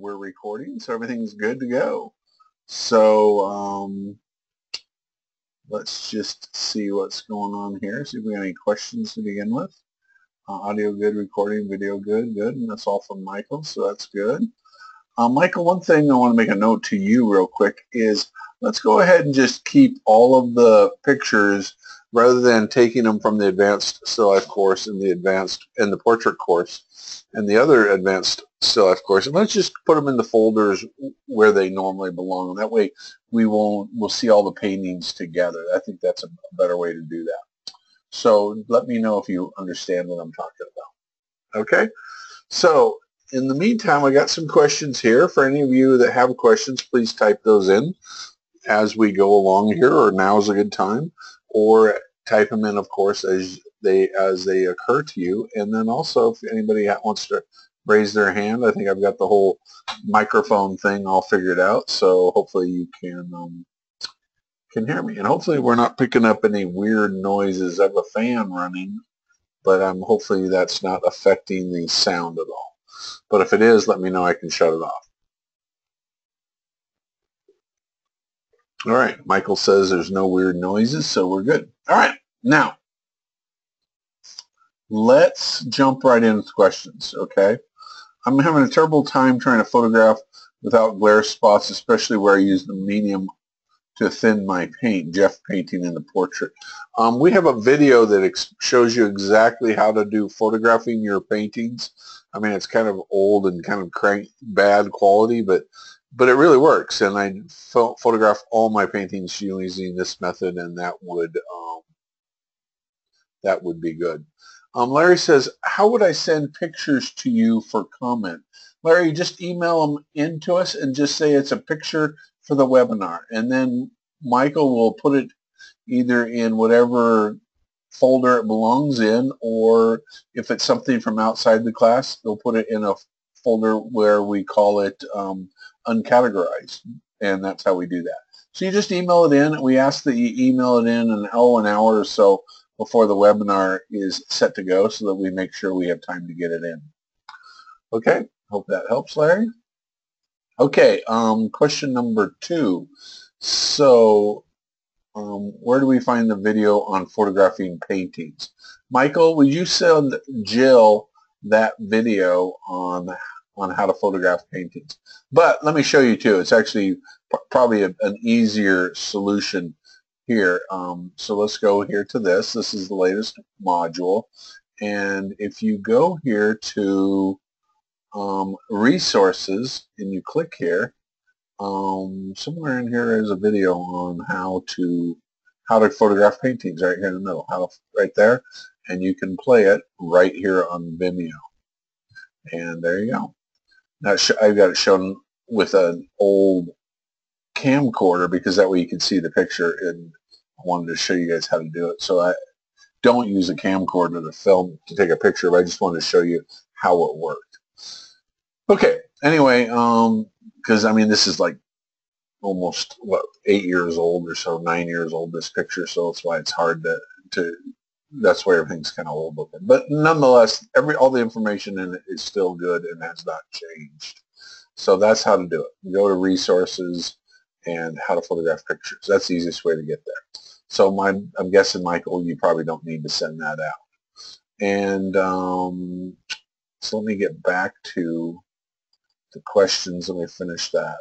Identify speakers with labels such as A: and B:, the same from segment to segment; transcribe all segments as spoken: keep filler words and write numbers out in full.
A: we're recording, so everything's good to go. So um, let's just see what's going on here. See if we got any questions to begin with. Uh, audio good, recording, video good, good, and that's all from Michael, so that's good. Uh, Michael, one thing I want to make a note to you real quick is let's go ahead and just keep all of the pictures rather than taking them from the advanced still life course and the advanced and the portrait course and the other advanced still life course, and let's just put them in the folders where they normally belong. And that way we won't we'll see all the paintings together. I think that's a better way to do that. So let me know if you understand what I'm talking about. Okay, so in the meantime, I got some questions here. For any of you that have questions, please type those in as we go along here, or now is a good time, or type them in, of course, as they as they occur to you. And then also, if anybody wants to raise their hand, I think I've got the whole microphone thing all figured out, so hopefully you can um, can hear me. And hopefully we're not picking up any weird noises of a fan running, but um, hopefully that's not affecting the sound at all. But if it is, let me know. I can shut it off. All right. Michael says there's no weird noises, so we're good. All right. Now, let's jump right into questions, okay? I'm having a terrible time trying to photograph without glare spots, especially where I use the medium to thin my paint, Jeff painting in the portrait. Um, we have a video that ex shows you exactly how to do photographing your paintings. I mean, it's kind of old and kind of crank, bad quality, but but it really works. And I pho photograph all my paintings using this method, and that would um, that would be good. Um, Larry says, how would I send pictures to you for comment? Larry, just email them in to us and just say it's a picture for the webinar, and then Michael will put it either in whatever folder it belongs in, or if it's something from outside the class, they'll put it in a folder where we call it um, uncategorized, and that's how we do that. So you just email it in. We ask that you email it in an, oh, an hour or so before the webinar is set to go, so that we make sure we have time to get it in. Okay, hope that helps, Larry. Okay, um, question number two. So, um, where do we find the video on photographing paintings? Michael, would you send Jill that video on on how to photograph paintings? But let me show you too. It's actually probably a, an easier solution here. Um, so let's go here to this. This is the latest module, and if you go here to Um, resources, and you click here, um, somewhere in here is a video on how to how to photograph paintings, right here in the middle, how to, right there, and you can play it right here on Vimeo. And there you go. Now I've got it shown with an old camcorder because that way you can see the picture, and I wanted to show you guys how to do it. So I don't use a camcorder to film to take a picture, but I just wanted to show you how it worked. Okay, anyway, um, because I mean this is like almost what eight years old or so, nine years old, this picture, so that's why it's hard to to that's why everything's kind of old looking. But nonetheless, every all the information in it is still good and has not changed. So that's how to do it. Go to resources and how to photograph pictures. That's the easiest way to get there. So my I'm guessing, Michael, you probably don't need to send that out. And um, so let me get back to the questions. Let me finish that.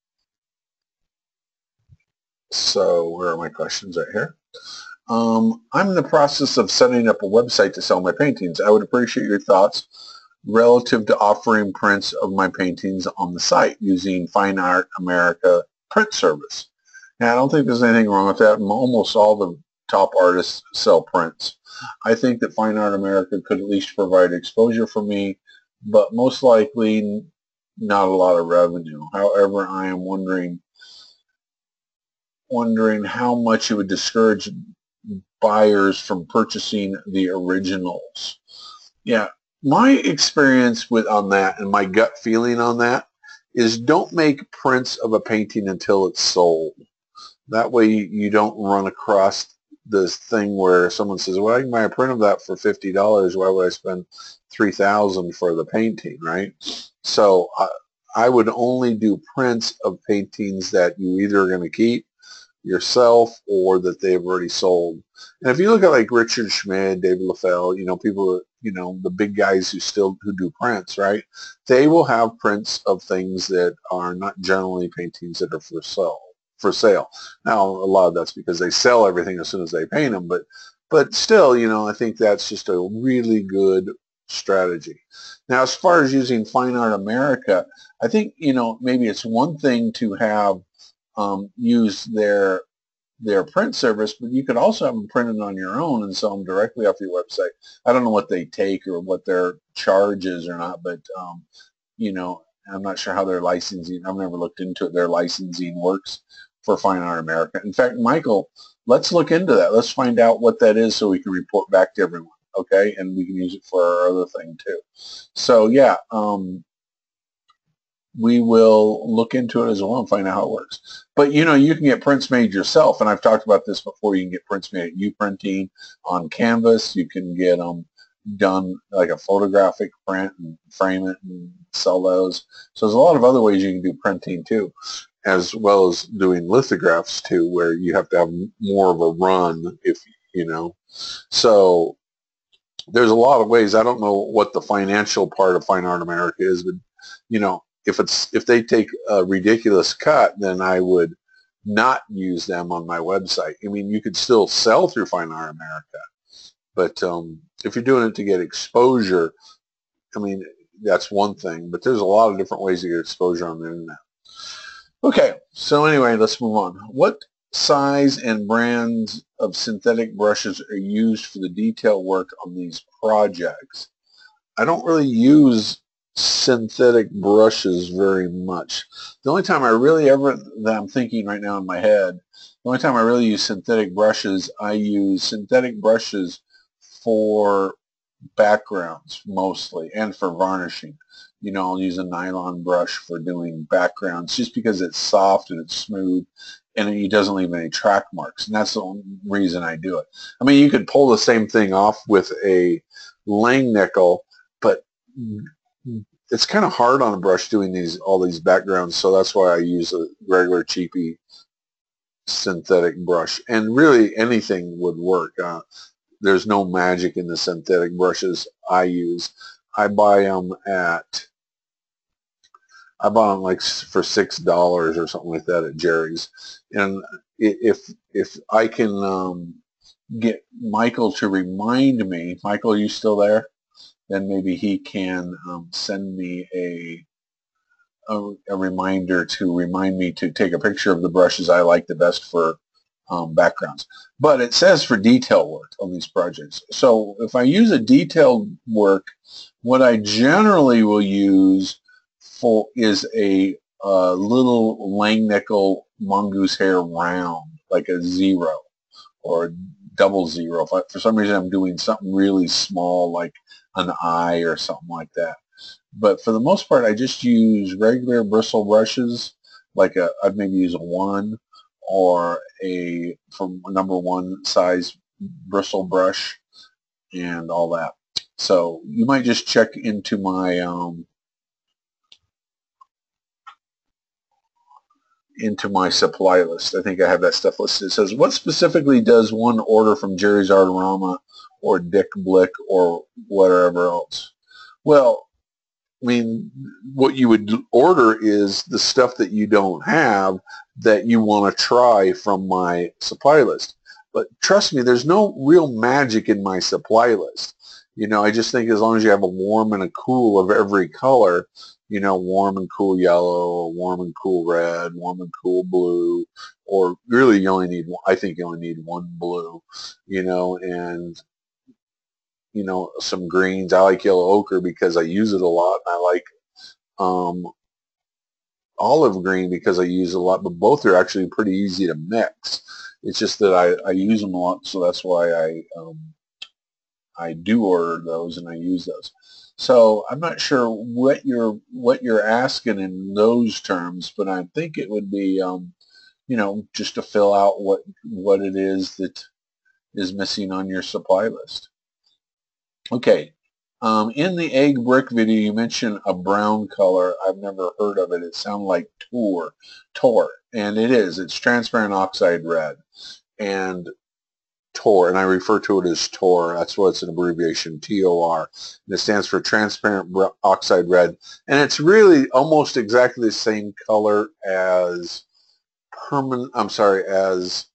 A: So where are my questions? Right here. Um, I'm in the process of setting up a website to sell my paintings. I would appreciate your thoughts relative to offering prints of my paintings on the site using Fine Art America print service. And I don't think there's anything wrong with that. Almost all the top artists sell prints. I think that Fine Art America could at least provide exposure for me, but most likely not a lot of revenue. However, I am wondering wondering how much it would discourage buyers from purchasing the originals. Yeah, my experience with on that and my gut feeling on that is don't make prints of a painting until it's sold. That way you don't run across this thing where someone says, well, I can buy a print of that for fifty dollars. Why would I spend three thousand dollars for the painting, right? So uh, I would only do prints of paintings that you either are going to keep yourself or that they've already sold. And if you look at like Richard Schmid, David LaFell, you know, people, you know, the big guys who still who do prints, right? They will have prints of things that are not generally paintings that are for sale. For sale. Now, a lot of that's because they sell everything as soon as they paint them, but but still, you know, I think that's just a really good strategy. Now, as far as using Fine Art America, I think, you know, maybe it's one thing to have um, use their their print service, but you could also have them printed on your own and sell them directly off your website. I don't know what they take or what their charge is or not, but um, you know, I'm not sure how their licensing, I've never looked into it, their licensing works for Fine Art America. In fact, Michael, let's look into that. Let's find out what that is so we can report back to everyone, okay? And we can use it for our other thing too. So yeah, um, we will look into it as well and find out how it works. But you know, you can get prints made yourself, and I've talked about this before. You can get prints made at U-Printing on canvas. You can get them done like a photographic print and frame it and sell those. So there's a lot of other ways you can do printing too, as well as doing lithographs too, where you have to have more of a run, if you know. So there's a lot of ways. I don't know what the financial part of Fine Art America is, but you know, if it's if they take a ridiculous cut, then I would not use them on my website. I mean, you could still sell through Fine Art America, but um, if you're doing it to get exposure, I mean, that's one thing. But there's a lot of different ways to get exposure on the internet. Okay, so anyway, let's move on. What size and brands of synthetic brushes are used for the detail work on these projects? I don't really use synthetic brushes very much. The only time I really ever, that I'm thinking right now in my head, the only time I really use synthetic brushes, I use synthetic brushes for backgrounds mostly and for varnishing. You know, I'll use a nylon brush for doing backgrounds just because it's soft and it's smooth and it doesn't leave any track marks, and that's the only reason I do it. I mean, you could pull the same thing off with a Lang nickel, but it's kind of hard on a brush doing these all these backgrounds, so that's why I use a regular cheapy synthetic brush. And really anything would work. Uh, there's no magic in the synthetic brushes I use. I buy them at I bought them like for six dollars or something like that at Jerry's. And if if I can um, get Michael to remind me, Michael, are you still there? Then maybe he can um, send me a, a a reminder to remind me to take a picture of the brushes I like the best for um, backgrounds. But it says for detail work on these projects. So if I use a detailed work, what I generally will use for is a, a little Lang nickel mongoose hair round, like a zero or a double zero. If I, for some reason I'm doing something really small, like an eye or something like that. But for the most part, I just use regular bristle brushes, like a, I'd maybe use a one or a from number one size bristle brush and all that. So you might just check into my um, into my supply list. I think I have that stuff listed. It says, what specifically does one order from Jerry's Artorama or Dick Blick or whatever else? Well, I mean, what you would order is the stuff that you don't have that you want to try from my supply list. But trust me, there's no real magic in my supply list. You know, I just think as long as you have a warm and a cool of every color, you know, warm and cool yellow, warm and cool red, warm and cool blue, or really you only need, I think you only need one blue, you know, and you know, some greens. I like yellow ochre because I use it a lot, and I like um, olive green because I use it a lot, but both are actually pretty easy to mix. It's just that I, I use them a lot, so that's why I um, I do order those and I use those. So I'm not sure what you're what you're asking in those terms, but I think it would be um, you know, just to fill out what what it is that is missing on your supply list. Okay, Um, in the egg brick video, you mentioned a brown color. I've never heard of it. It sounded like Tor, Tor, and it is. It's transparent oxide red, and Tor, and I refer to it as Tor. That's what it's an abbreviation, T O R. And it stands for transparent oxide red, and it's really almost exactly the same color as permanent. I'm sorry, as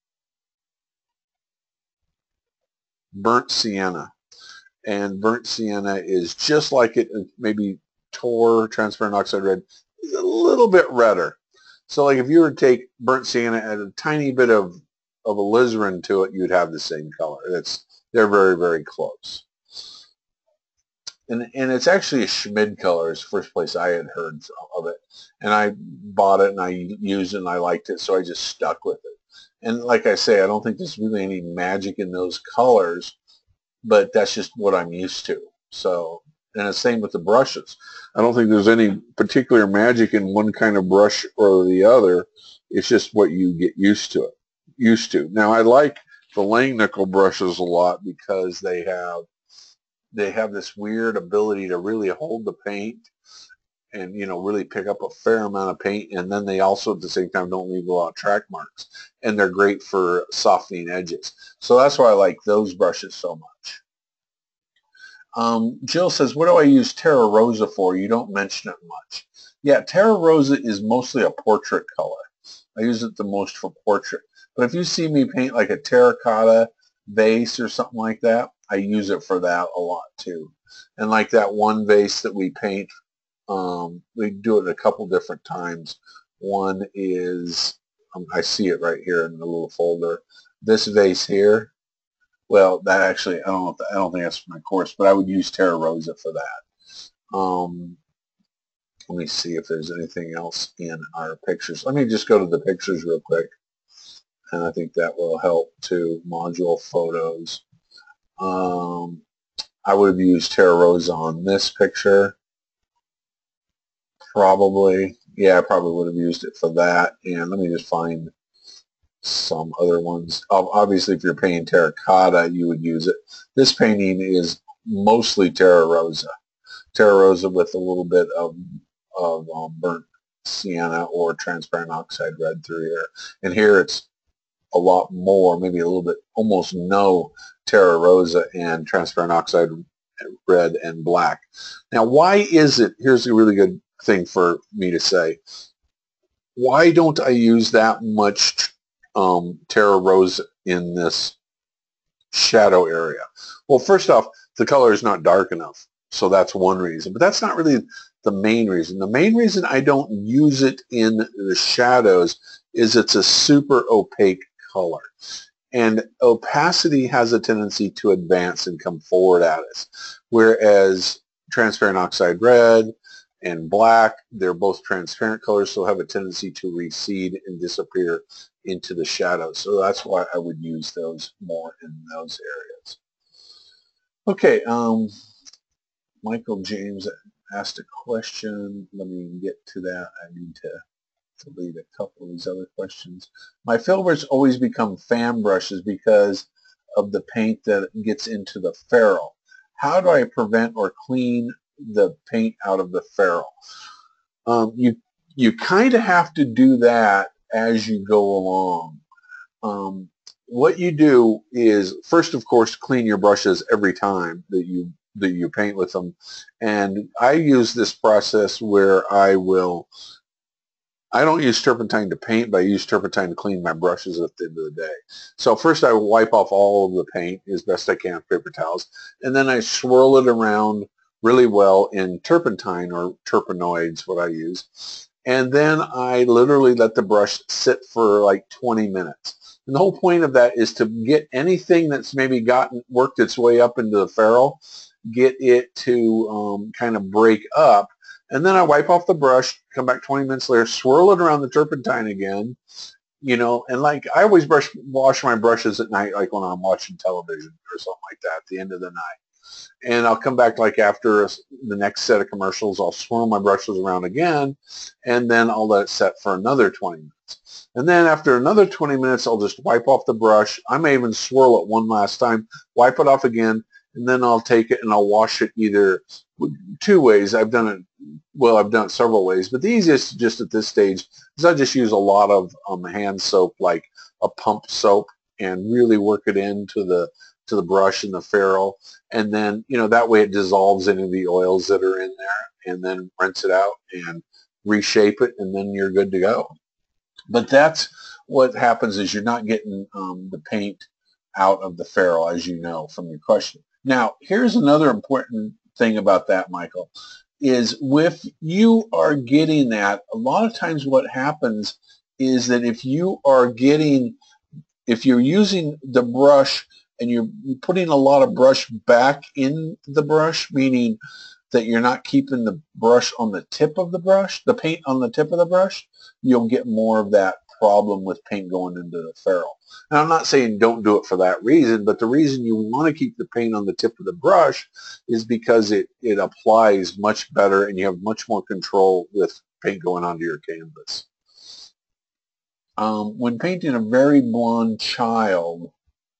A: burnt sienna. And burnt sienna is just like it, maybe Tor, transparent oxide red, is a little bit redder. So like if you were to take burnt sienna, add a tiny bit of, of alizarin to it, you'd have the same color. It's, they're very, very close. And, and it's actually a Schmid color. It's the first place I had heard of it. And I bought it and I used it and I liked it, so I just stuck with it. And like I say, I don't think there's really any magic in those colors, but that's just what I'm used to. So, and the same with the brushes. I don't think there's any particular magic in one kind of brush or the other. It's just what you get used to it. Used to. Now, I like the Langnickel brushes a lot because they have they have this weird ability to really hold the paint and, you know, really pick up a fair amount of paint, and then they also at the same time don't leave a lot of track marks, and they're great for softening edges. So that's why I like those brushes so much. Um, Jill says, what do I use Terra Rosa for? You don't mention it much. Yeah, Terra Rosa is mostly a portrait color. I use it the most for portrait. But if you see me paint like a terracotta vase or something like that, I use it for that a lot too. And like that one vase that we paint, um, we do it a couple different times. One is, um, I see it right here in the little folder. This vase here, well, that actually, I don't know if that, I don't think that's for my course, but I would use Terra Rosa for that. Um, let me see if there's anything else in our pictures. Let me just go to the pictures real quick, and I think that will help too. Module photos. Um, I would have used Terra Rosa on this picture. Probably. Yeah, I probably would have used it for that. And let me just find some other ones. Obviously, if you're painting terracotta, you would use it. This painting is mostly Terra Rosa. Terra Rosa with a little bit of, of um, burnt sienna or transparent oxide red through here. And here it's a lot more, maybe a little bit, almost no Terra Rosa and transparent oxide red and black. Now, why is it, here's a really good thing for me to say, why don't I use that much um, Terra Rosa in this shadow area? Well, first off, the color is not dark enough, so that's one reason, but that's not really the main reason. The main reason I don't use it in the shadows is it's a super opaque color, and opacity has a tendency to advance and come forward at us, whereas transparent oxide red and black, they're both transparent colors, so have a tendency to recede and disappear into the shadows. So that's why I would use those more in those areas. Okay, um, Michael James asked a question. Let me get to that. I need to delete a couple of these other questions. My filberts always become fan brushes because of the paint that gets into the ferrule. How do I prevent or clean the paint out of the ferrule? Um, you you kind of have to do that as you go along. Um, what you do is first, of course, clean your brushes every time that you that you paint with them. And I use this process where I will, I don't use turpentine to paint, but I use turpentine to clean my brushes at the end of the day. So first I wipe off all of the paint as best I can with paper towels, and then I swirl it around really well in turpentine or terpenoids, what I use. And then I literally let the brush sit for like twenty minutes. And the whole point of that is to get anything that's maybe gotten worked its way up into the ferrule, get it to um, kind of break up. And then I wipe off the brush, come back twenty minutes later, swirl it around the turpentine again, you know, and like I always brush, wash my brushes at night, like when I'm watching television or something like that at the end of the night. And I'll come back like after the next set of commercials, I'll swirl my brushes around again, and then I'll let it set for another twenty minutes. And then after another twenty minutes, I'll just wipe off the brush. I may even swirl it one last time, wipe it off again, and then I'll take it and I'll wash it either two ways. I've done it, well, I've done it several ways, but the easiest just at this stage is I just use a lot of um, hand soap, like a pump soap, and really work it into the to the brush and the ferrule, and then, you know, that way it dissolves into the oils that are in there, and then rinse it out and reshape it, and then you're good to go. But that's what happens, is you're not getting um, the paint out of the ferrule, as you know from your question. Now, here's another important thing about that, Michael, is if you are getting that, a lot of times what happens is that if you are getting, if you're using the brush and you're putting a lot of brush back in the brush, meaning that you're not keeping the brush on the tip of the brush, the paint on the tip of the brush, you'll get more of that problem with paint going into the ferrule. Now, I'm not saying don't do it for that reason, but the reason you want to keep the paint on the tip of the brush is because it, it applies much better and you have much more control with paint going onto your canvas. Um, when painting a very blonde child,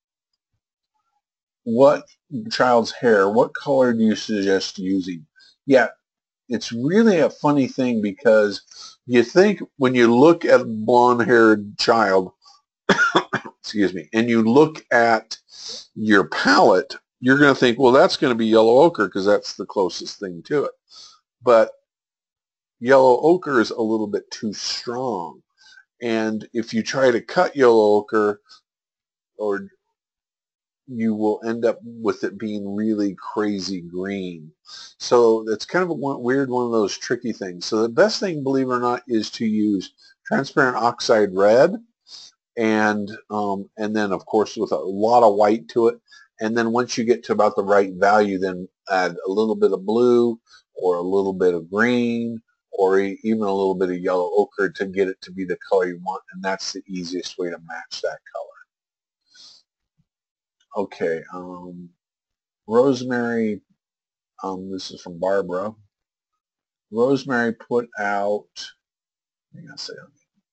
A: what child's hair, what color do you suggest using? Yeah, it's really a funny thing, because you think when you look at a blonde-haired child, excuse me, and you look at your palette, you're going to think, well, that's going to be yellow ochre because that's the closest thing to it. But yellow ochre is a little bit too strong. And if you try to cut yellow ochre, or you will end up with it being really crazy green. So that's kind of a one, weird one of those tricky things. So the best thing, believe it or not, is to use transparent oxide red, and um, and then of course with a lot of white to it. And then once you get to about the right value, then add a little bit of blue or a little bit of green or even a little bit of yellow ochre to get it to be the color you want. And that's the easiest way to match that color. Okay, um, Rosemary, um, this is from Barbara. Rosemary put out, hang on a second,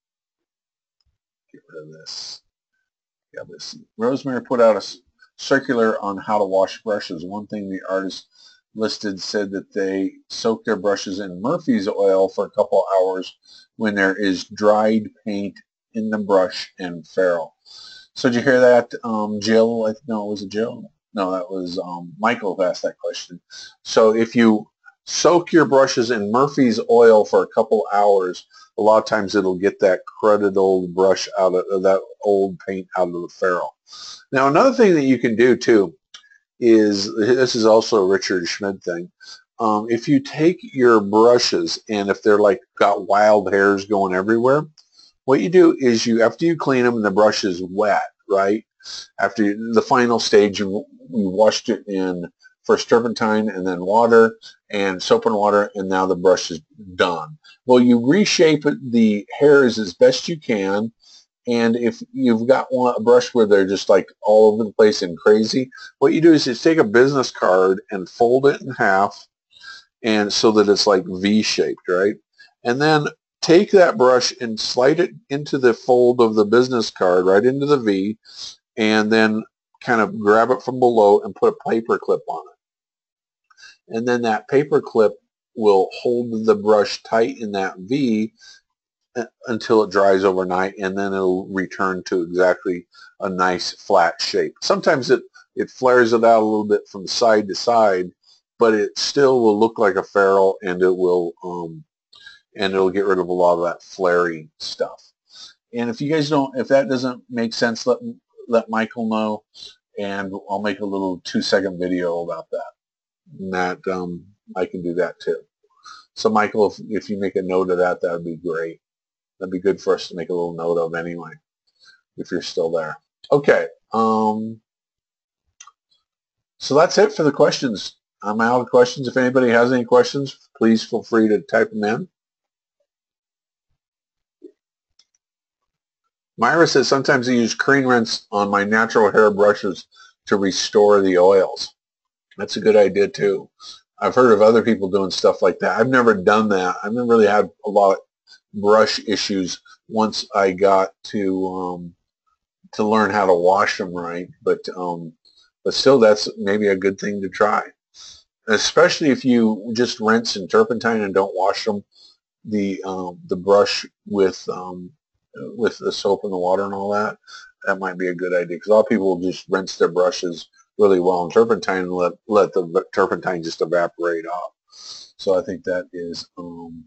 A: get rid of this. Yeah, this. Rosemary put out a circular on how to wash brushes. One thing the artist listed said that they soak their brushes in Murphy's oil for a couple hours when there is dried paint in the brush and ferrule. So did you hear that, um, Jill? I, no, was it Jill? No, that was um, Michael who asked that question. So if you soak your brushes in Murphy's oil for a couple hours, a lot of times it'll get that cruddy old brush out of, of that old paint out of the ferrule. Now, another thing that you can do too is, this is also a Richard Schmid thing. Um, if you take your brushes and if they're like got wild hairs going everywhere, what you do is you, after you clean them and the brush is wet, right? After you, the final stage, you, you washed it in first turpentine and then water and soap and water, and now the brush is done. Well, you reshape it, the hairs as best you can, and if you've got one, a brush where they're just like all over the place and crazy, what you do is just take a business card and fold it in half, and so that it's like V-shaped, right? And then take that brush and slide it into the fold of the business card, right into the V, and then kind of grab it from below and put a paper clip on it. And then that paper clip will hold the brush tight in that V until it dries overnight, and then it'll return to exactly a nice flat shape. Sometimes it, it flares it out a little bit from side to side, but it still will look like a ferrule, and it will um, and it'll get rid of a lot of that flary stuff. And if you guys don't, if that doesn't make sense, let let Michael know, and I'll make a little two-second video about that. And that um, I can do that too. So Michael, if, if you make a note of that, that would be great. That'd be good for us to make a little note of anyway, if you're still there. Okay. Um, so that's it for the questions. I'm out of questions. If anybody has any questions, please feel free to type them in. Myra says, sometimes I use cream rinse on my natural hair brushes to restore the oils. That's a good idea too. I've heard of other people doing stuff like that. I've never done that. I've never really had a lot of brush issues once I got to um, to learn how to wash them right. But um, but still that's maybe a good thing to try. Especially if you just rinse in turpentine and don't wash them, the um, the brush with um, with the soap and the water and all that, that might be a good idea. Because a lot of people just rinse their brushes really well in turpentine and let let the turpentine just evaporate off. So I think that is um,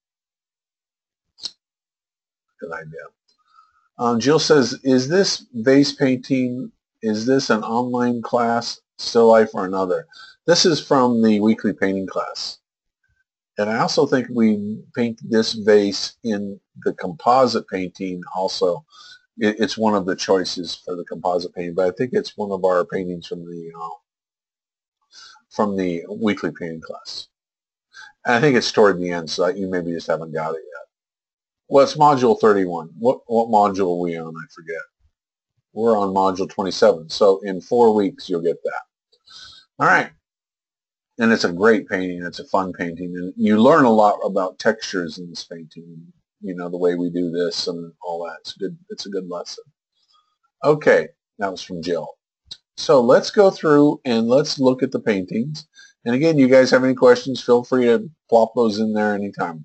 A: a good idea. Um, Jill says, is this vase painting, is this an online class, still life, or another? This is from the weekly painting class. And I also think we paint this vase in the composite painting also. It, it's one of the choices for the composite painting, but I think it's one of our paintings from the uh, from the weekly painting class. And I think it's toward the end, so you maybe just haven't got it yet. Well, it's module thirty-one. What, what module are we on? I forget. We're on module twenty-seven, so in four weeks you'll get that. All right. And it's a great painting. It's a fun painting. And you learn a lot about textures in this painting, you know, the way we do this and all that. It's good. It's a good lesson. Okay, that was from Jill. So let's go through and let's look at the paintings. And again, you guys have any questions, feel free to plop those in there anytime.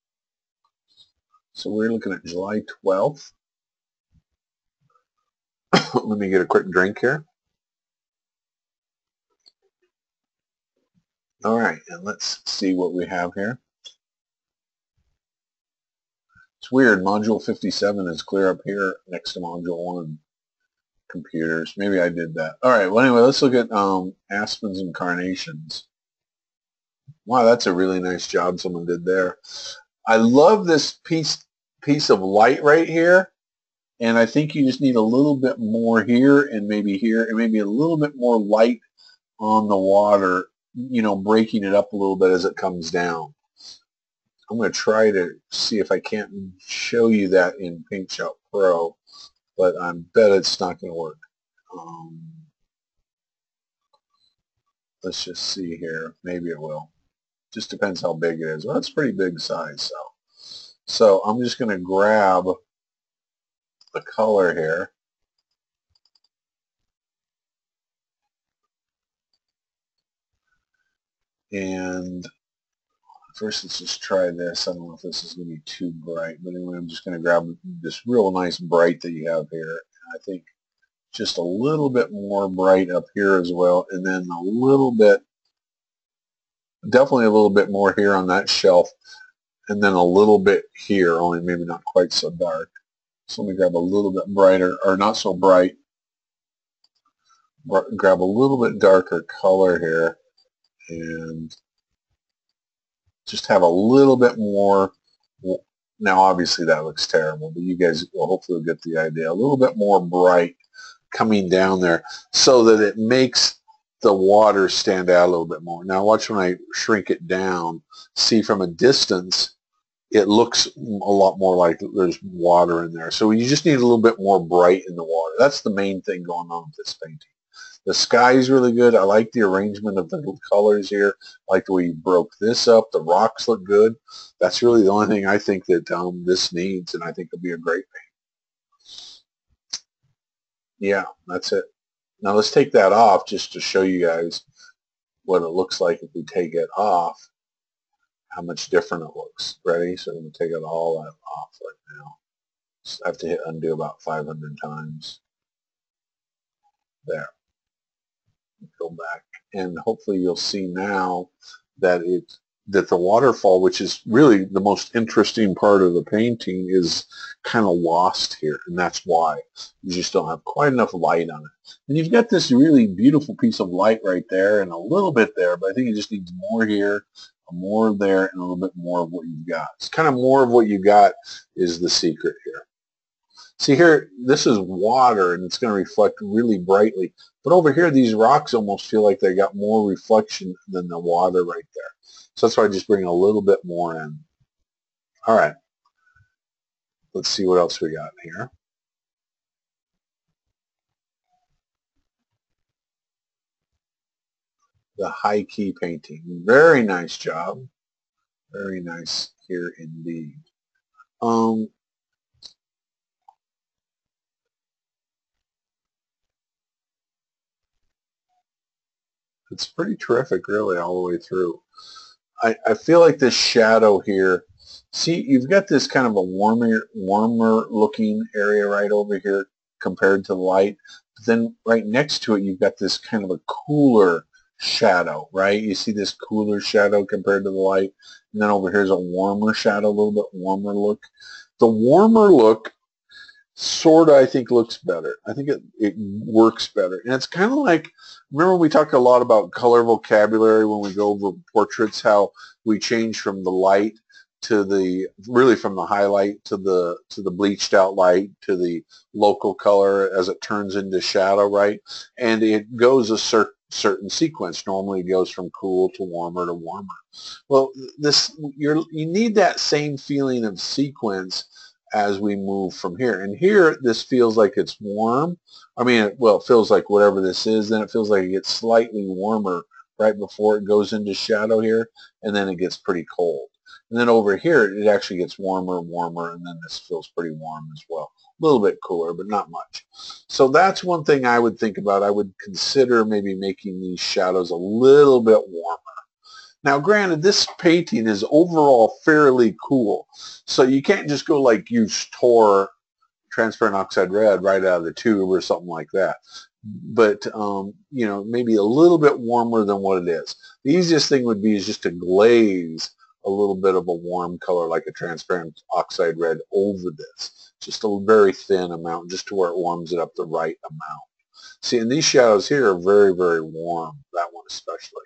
A: So we're looking at July twelfth. Let me get a quick drink here. All right, and let's see what we have here. It's weird, module fifty-seven is clear up here next to module one. Computers, maybe I did that. All right, well anyway, let's look at um, aspens and carnations. Wow, that's a really nice job someone did there. I love this piece piece of light right here, and I think you just need a little bit more here and maybe here, and maybe a little bit more light on the water, you know, breaking it up a little bit as it comes down. I'm going to try to see if I can't show you that in Paint Shop Pro, but I bet it's not going to work. Um, let's just see here. Maybe it will. Just depends how big it is. Well, it's pretty big size. So, so I'm just going to grab the color here. And first, let's just try this. I don't know if this is going to be too bright, but anyway, I'm just going to grab this real nice bright that you have here. I think just a little bit more bright up here as well, and then a little bit, definitely a little bit more here on that shelf, and then a little bit here, only maybe not quite so dark. So let me grab a little bit brighter, or not so bright, grab a little bit darker color here, and just have a little bit more. Now obviously that looks terrible, but you guys will hopefully get the idea. A little bit more bright coming down there so that it makes the water stand out a little bit more. Now watch when I shrink it down. See, from a distance it looks a lot more like there's water in there. So you just need a little bit more bright in the water. That's the main thing going on with this painting. The sky is really good. I like the arrangement of the colors here. I like the way you broke this up. The rocks look good. That's really the only thing I think that um, this needs, and I think it'll be a great paint. Yeah, that's it. Now let's take that off just to show you guys what it looks like if we take it off, how much different it looks. Ready? So I'm going to take it all off right now. So I have to hit undo about five hundred times. There. Go back, and hopefully you'll see now that it that the waterfall, which is really the most interesting part of the painting, is kind of lost here, and that's why you just don't have quite enough light on it. And you've got this really beautiful piece of light right there and a little bit there, but I think it just needs more here, more there, and a little bit more of what you've got. It's kind of more of what you got is the secret here. See here, this is water, and it's going to reflect really brightly. But over here, these rocks almost feel like they got more reflection than the water right there. So that's why I just bring a little bit more in. All right. Let's see what else we got here. The high key painting. Very nice job. Very nice here indeed. Um, It's pretty terrific, really, all the way through. I, I feel like this shadow here, see, you've got this kind of a warmer, warmer looking area right over here compared to the light. But then right next to it, you've got this kind of a cooler shadow, right? You see this cooler shadow compared to the light. And then over here is a warmer shadow, a little bit warmer look. The warmer look sort of, I think, looks better. I think it, it works better. And it's kind of like, remember we talked a lot about color vocabulary when we go over portraits, how we change from the light to the, really from the highlight to the, to the bleached out light to the local color as it turns into shadow, right? And it goes a cer certain sequence. Normally it goes from cool to warmer to warmer. Well, this, you're, you need that same feeling of sequence as we move from here. And here, this feels like it's warm. I mean, well, it feels like whatever this is, then it feels like it gets slightly warmer right before it goes into shadow here, and then it gets pretty cold. And then over here, it actually gets warmer and warmer, and then this feels pretty warm as well. A little bit cooler, but not much. So that's one thing I would think about. I would consider maybe making these shadows a little bit warmer. Now, granted, this painting is overall fairly cool, so you can't just go like use Tor transparent oxide red right out of the tube or something like that. But, um, you know, maybe a little bit warmer than what it is. The easiest thing would be is just to glaze a little bit of a warm color like a transparent oxide red over this. Just a very thin amount, just to where it warms it up the right amount. See, and these shadows here are very, very warm, that one especially.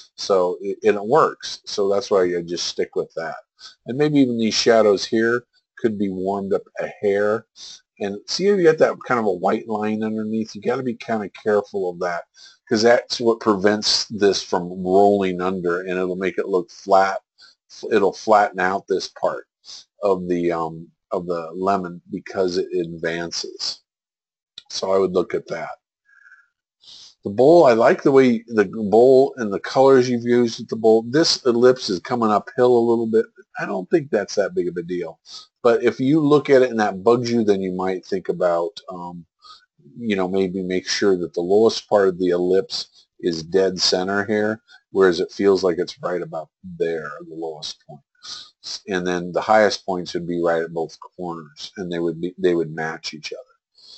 A: So it, it works. So that's why I just stick with that. And maybe even these shadows here could be warmed up a hair. And see if you get that kind of a white line underneath. You got to be kind of careful of that because that's what prevents this from rolling under, and it'll make it look flat. It'll flatten out this part of the um, of the lemon because it advances. So I would look at that. The bowl, I like the way the bowl and the colors you've used with the bowl. This ellipse is coming uphill a little bit. I don't think that's that big of a deal. But if you look at it and that bugs you, then you might think about, um, you know, maybe make sure that the lowest part of the ellipse is dead center here, whereas it feels like it's right about there, the lowest point. And then the highest points would be right at both corners, and they would be they would match each other.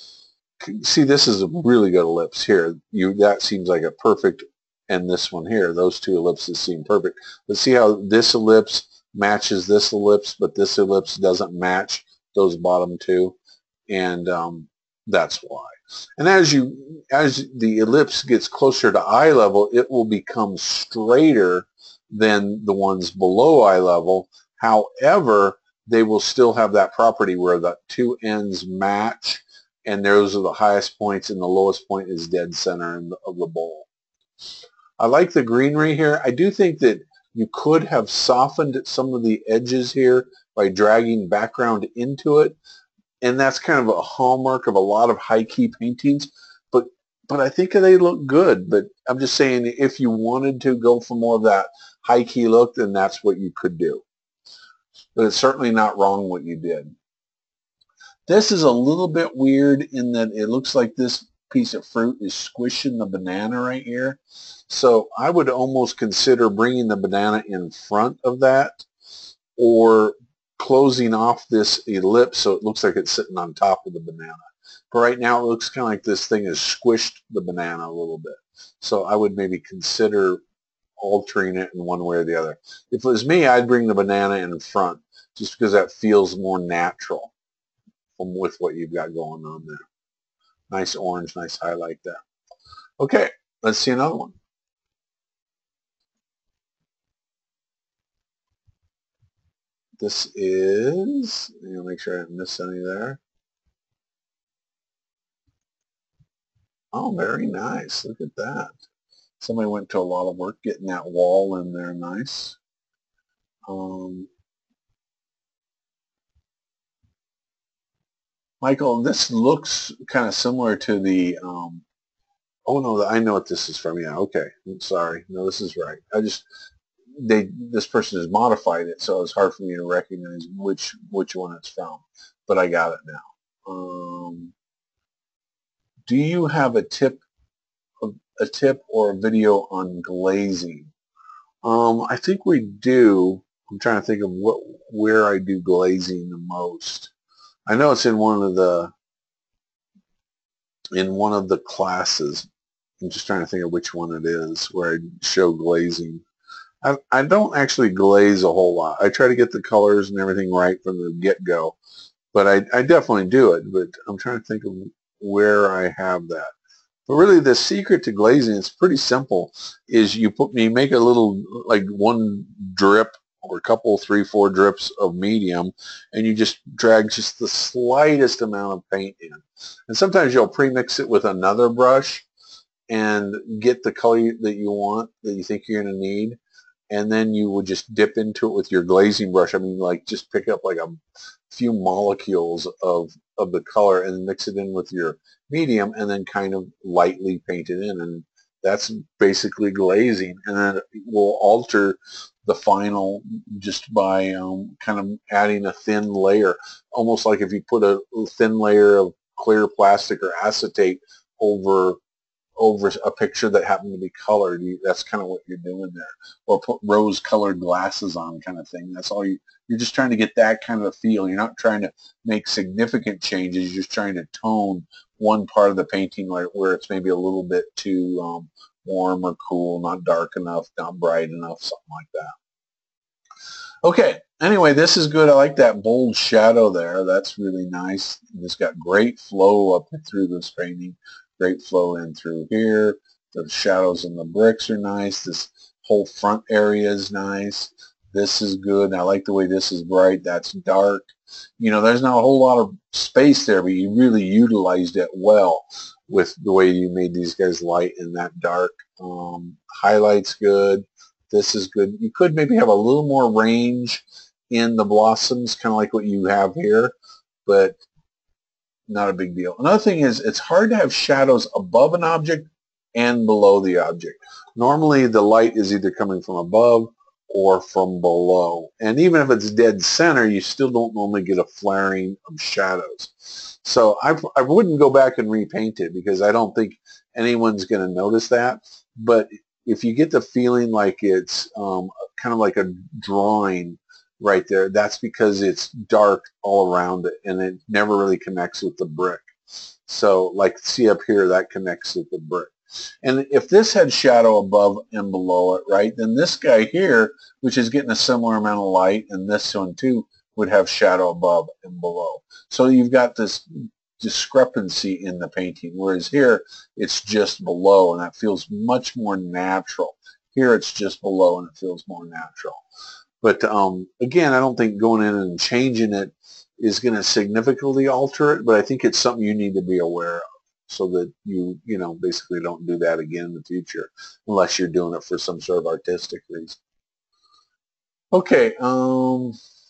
A: See, this is a really good ellipse here. You that seems like a perfect, and this one here, those two ellipses seem perfect. But see how this ellipse matches this ellipse, but this ellipse doesn't match those bottom two, and um, that's why. And as you as the ellipse gets closer to eye level, it will become straighter than the ones below eye level. However, they will still have that property where the two ends match, and those are the highest points, and the lowest point is dead center of the bowl. I like the greenery here. I do think that you could have softened some of the edges here by dragging background into it, and that's kind of a hallmark of a lot of high-key paintings, but but I think they look good. But I'm just saying, if you wanted to go for more of that high-key look, then that's what you could do. But it's certainly not wrong what you did. This is a little bit weird in that it looks like this piece of fruit is squishing the banana right here. So I would almost consider bringing the banana in front of that, or closing off this ellipse so it looks like it's sitting on top of the banana. But right now it looks kind of like this thing has squished the banana a little bit. So I would maybe consider altering it in one way or the other. If it was me, I'd bring the banana in front just because that feels more natural with what you've got going on there. Nice orange, nice highlight there. Okay, let's see another one. This is, you know, make sure I didn't miss any there. Oh, very nice. Look at that. Somebody went to a lot of work getting that wall in there nice. Um, Michael, this looks kind of similar to the, um, oh no, I know what this is from. Yeah, okay. I'm sorry. No, this is right. I just, they, this person has modified it, so it's hard for me to recognize which, which one it's from. But I got it now. Um, do you have a tip of, a tip or a video on glazing? Um, I think we do. I'm trying to think of what where I do glazing the most. I know it's in one of the in one of the classes. I'm just trying to think of which one it is where I show glazing. I, I don't actually glaze a whole lot. I try to get the colors and everything right from the get-go, but I, I definitely do it. But I'm trying to think of where I have that. But really, the secret to glazing is pretty simple. Is you put you make a little like one drip or a couple, three, four drips of medium, and you just drag just the slightest amount of paint in. And sometimes you'll pre-mix it with another brush and get the color that you want, that you think you're going to need, and then you would just dip into it with your glazing brush. I mean, like just pick up like a few molecules of of the color and mix it in with your medium, and then kind of lightly paint it in, and that's basically glazing. And then it will alter the final just by um, kind of adding a thin layer, almost like if you put a thin layer of clear plastic or acetate over over a picture that happened to be colored. You, that's kind of what you're doing there. Or put rose-colored glasses on, kind of thing. That's all you. You're just trying to get that kind of a feel. You're not trying to make significant changes. You're just trying to tone one part of the painting where, where it's maybe a little bit too um, warm or cool, not dark enough, not bright enough, something like that. Okay. Anyway, this is good. I like that bold shadow there. That's really nice. It's got great flow up through this painting. Great flow in through here. The shadows in the bricks are nice. This whole front area is nice. This is good. I like the way this is bright. That's dark. You know, there's not a whole lot of space there, but you really utilized it well with the way you made these guys light and that dark. Um, highlights good. This is good. You could maybe have a little more range in the blossoms, kind of like what you have here, but not a big deal. Another thing is it's hard to have shadows above an object and below the object. Normally the light is either coming from above or from below. And even if it's dead center, you still don't normally get a flaring of shadows. So I, I wouldn't go back and repaint it because I don't think anyone's going to notice that. But if you get the feeling like it's um, kind of like a drawing right there, that's because it's dark all around it and it never really connects with the brick. So like see up here, that connects with the brick. And if this had shadow above and below it, right, then this guy here, which is getting a similar amount of light, and this one too, would have shadow above and below. So you've got this discrepancy in the painting, whereas here it's just below, and that feels much more natural. Here it's just below and it feels more natural. But um, again, I don't think going in and changing it is going to significantly alter it, but I think it's something you need to be aware of so that you, you know, basically don't do that again in the future unless you're doing it for some sort of artistic reason. Okay. Um,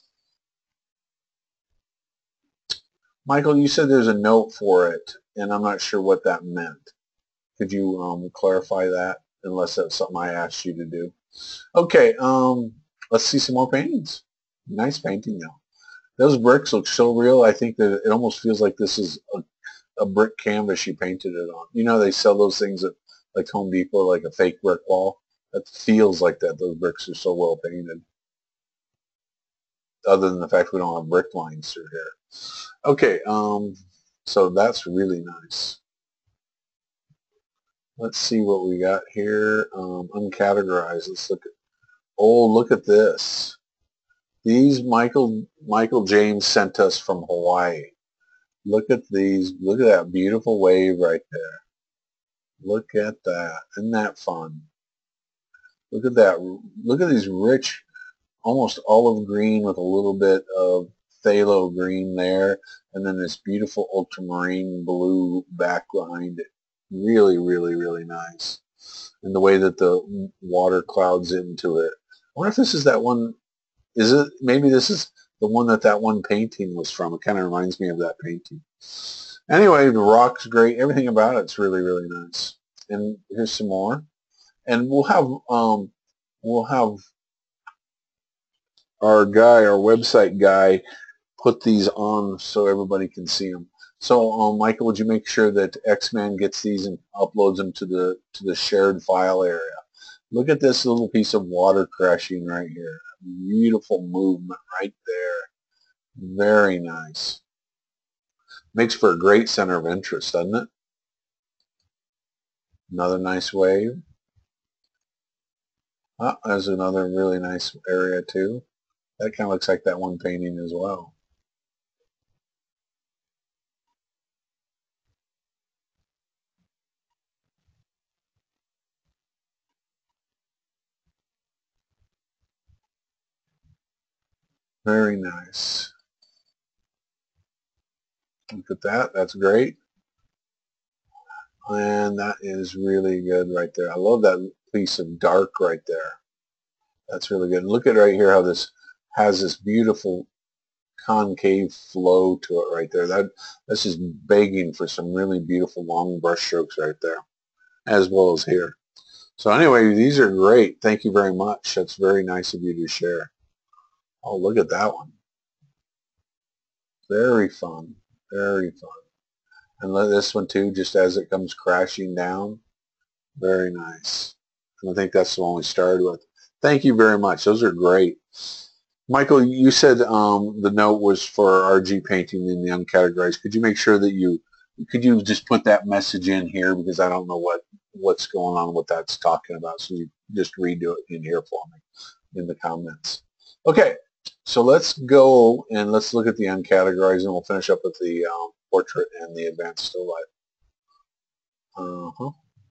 A: Michael, you said there's a note for it, and I'm not sure what that meant. Could you um, clarify that, unless that's something I asked you to do? Okay. Um, let's see some more paintings. Nice painting, though. Those bricks look so real. I think that it almost feels like this is a, a brick canvas you painted it on. You know, they sell those things at like Home Depot, like a fake brick wall. That feels like that. Those bricks are so well painted. Other than the fact we don't have brick lines through here. Okay, um, so that's really nice. Let's see what we got here. Um, uncategorized. Let's look at. Oh, look at this. These Michael Michael James sent us from Hawaii. Look at these. Look at that beautiful wave right there. Look at that. Isn't that fun? Look at that. Look at these rich, almost olive green with a little bit of phthalo green there, and then this beautiful ultramarine blue back behind it. Really, really, really nice. And the way that the water clouds into it. I wonder if this is that one. Is it? Maybe this is the one that that one painting was from. It kind of reminds me of that painting. Anyway, the rock's great. Everything about it's really, really nice. And here's some more. And we'll have um, we'll have our guy, our website guy, put these on so everybody can see them. So, um, Michael, would you make sure that X-Man gets these and uploads them to the to the shared file area? Look at this little piece of water crashing right here. Beautiful movement right there. Very nice. Makes for a great center of interest, doesn't it? Another nice wave. Ah, there's another really nice area too. That kind of looks like that one painting as well. Very nice. Look at that. That's great. And that is really good right there. I love that piece of dark right there. That's really good. And look at right here how this has this beautiful concave flow to it right there. That That's just begging for some really beautiful long brush strokes right there, as well as here. So anyway, these are great. Thank you very much. That's very nice of you to share. Oh, look at that one. Very fun. Very fun. And let this one too, just as it comes crashing down. Very nice. And I think that's the one we started with. Thank you very much. Those are great. Michael, you said um, the note was for R G painting in the uncategorized. Could you make sure that you, could you just put that message in here, because I don't know what, what's going on, what that's talking about. So you just redo it in here for me in the comments. Okay, so let's go and let's look at the uncategorized, and we'll finish up with the um, portrait and the advanced still life. Uh-huh.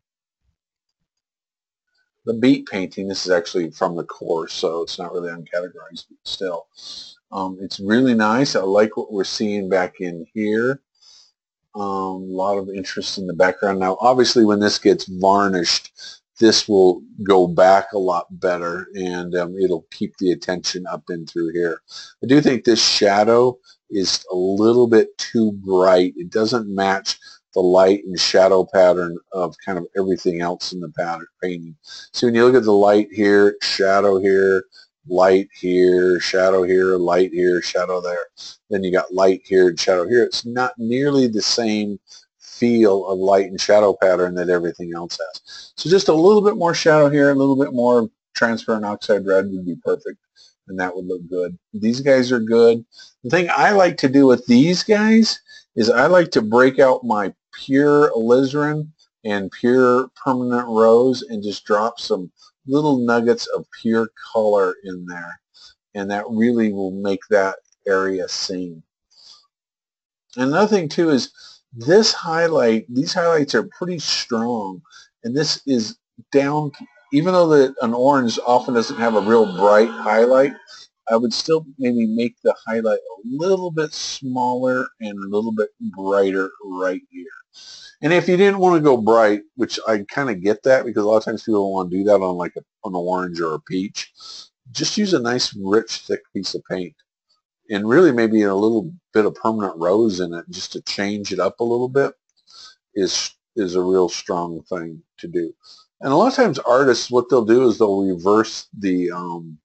A: The beat painting, this is actually from the course, so it's not really uncategorized, but still. Um, it's really nice. I like what we're seeing back in here. Um, a lot of interest in the background. Now, obviously, when this gets varnished, this will go back a lot better, and um, it'll keep the attention up and through here. I do think this shadow is a little bit too bright. It doesn't match the light and shadow pattern of kind of everything else in the pattern painting. So when you look at the light here, shadow here, light here, shadow here, light here, shadow there, then you got light here and shadow here. It's not nearly the same feel of light and shadow pattern that everything else has. So just a little bit more shadow here, a little bit more transparent oxide red would be perfect, and that would look good. These guys are good. The thing I like to do with these guys is I like to break out my pure alizarin and pure permanent rose and just drop some little nuggets of pure color in there, and that really will make that area sing. And another thing too is this highlight, these highlights are pretty strong, and this is down, even though the, an orange often doesn't have a real bright highlight, I would still maybe make the highlight a little bit smaller and a little bit brighter right here. And if you didn't want to go bright, which I kind of get that, because a lot of times people want to do that on like a, an orange or a peach, just use a nice rich thick piece of paint. And really maybe a little bit of permanent rose in it just to change it up a little bit is is a real strong thing to do. And a lot of times artists, what they'll do is they'll reverse the um,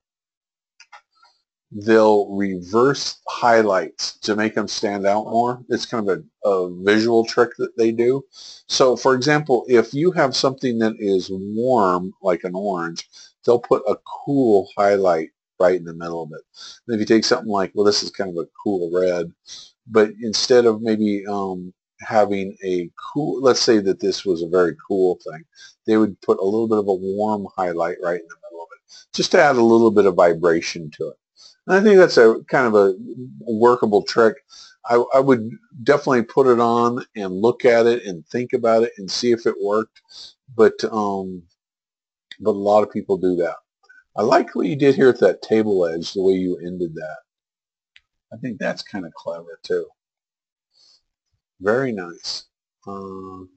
A: they'll reverse highlights to make them stand out more. It's kind of a, a visual trick that they do. So for example, if you have something that is warm, like an orange, they'll put a cool highlight right in the middle of it. And if you take something like, well, this is kind of a cool red, but instead of maybe um, having a cool, let's say that this was a very cool thing, they would put a little bit of a warm highlight right in the middle of it, just to add a little bit of vibration to it. And I think that's a kind of a workable trick. I, I would definitely put it on and look at it and think about it and see if it worked. But um, but a lot of people do that. I like what you did here at that table edge, the way you ended that. I think that's kind of clever too. Very nice. Um,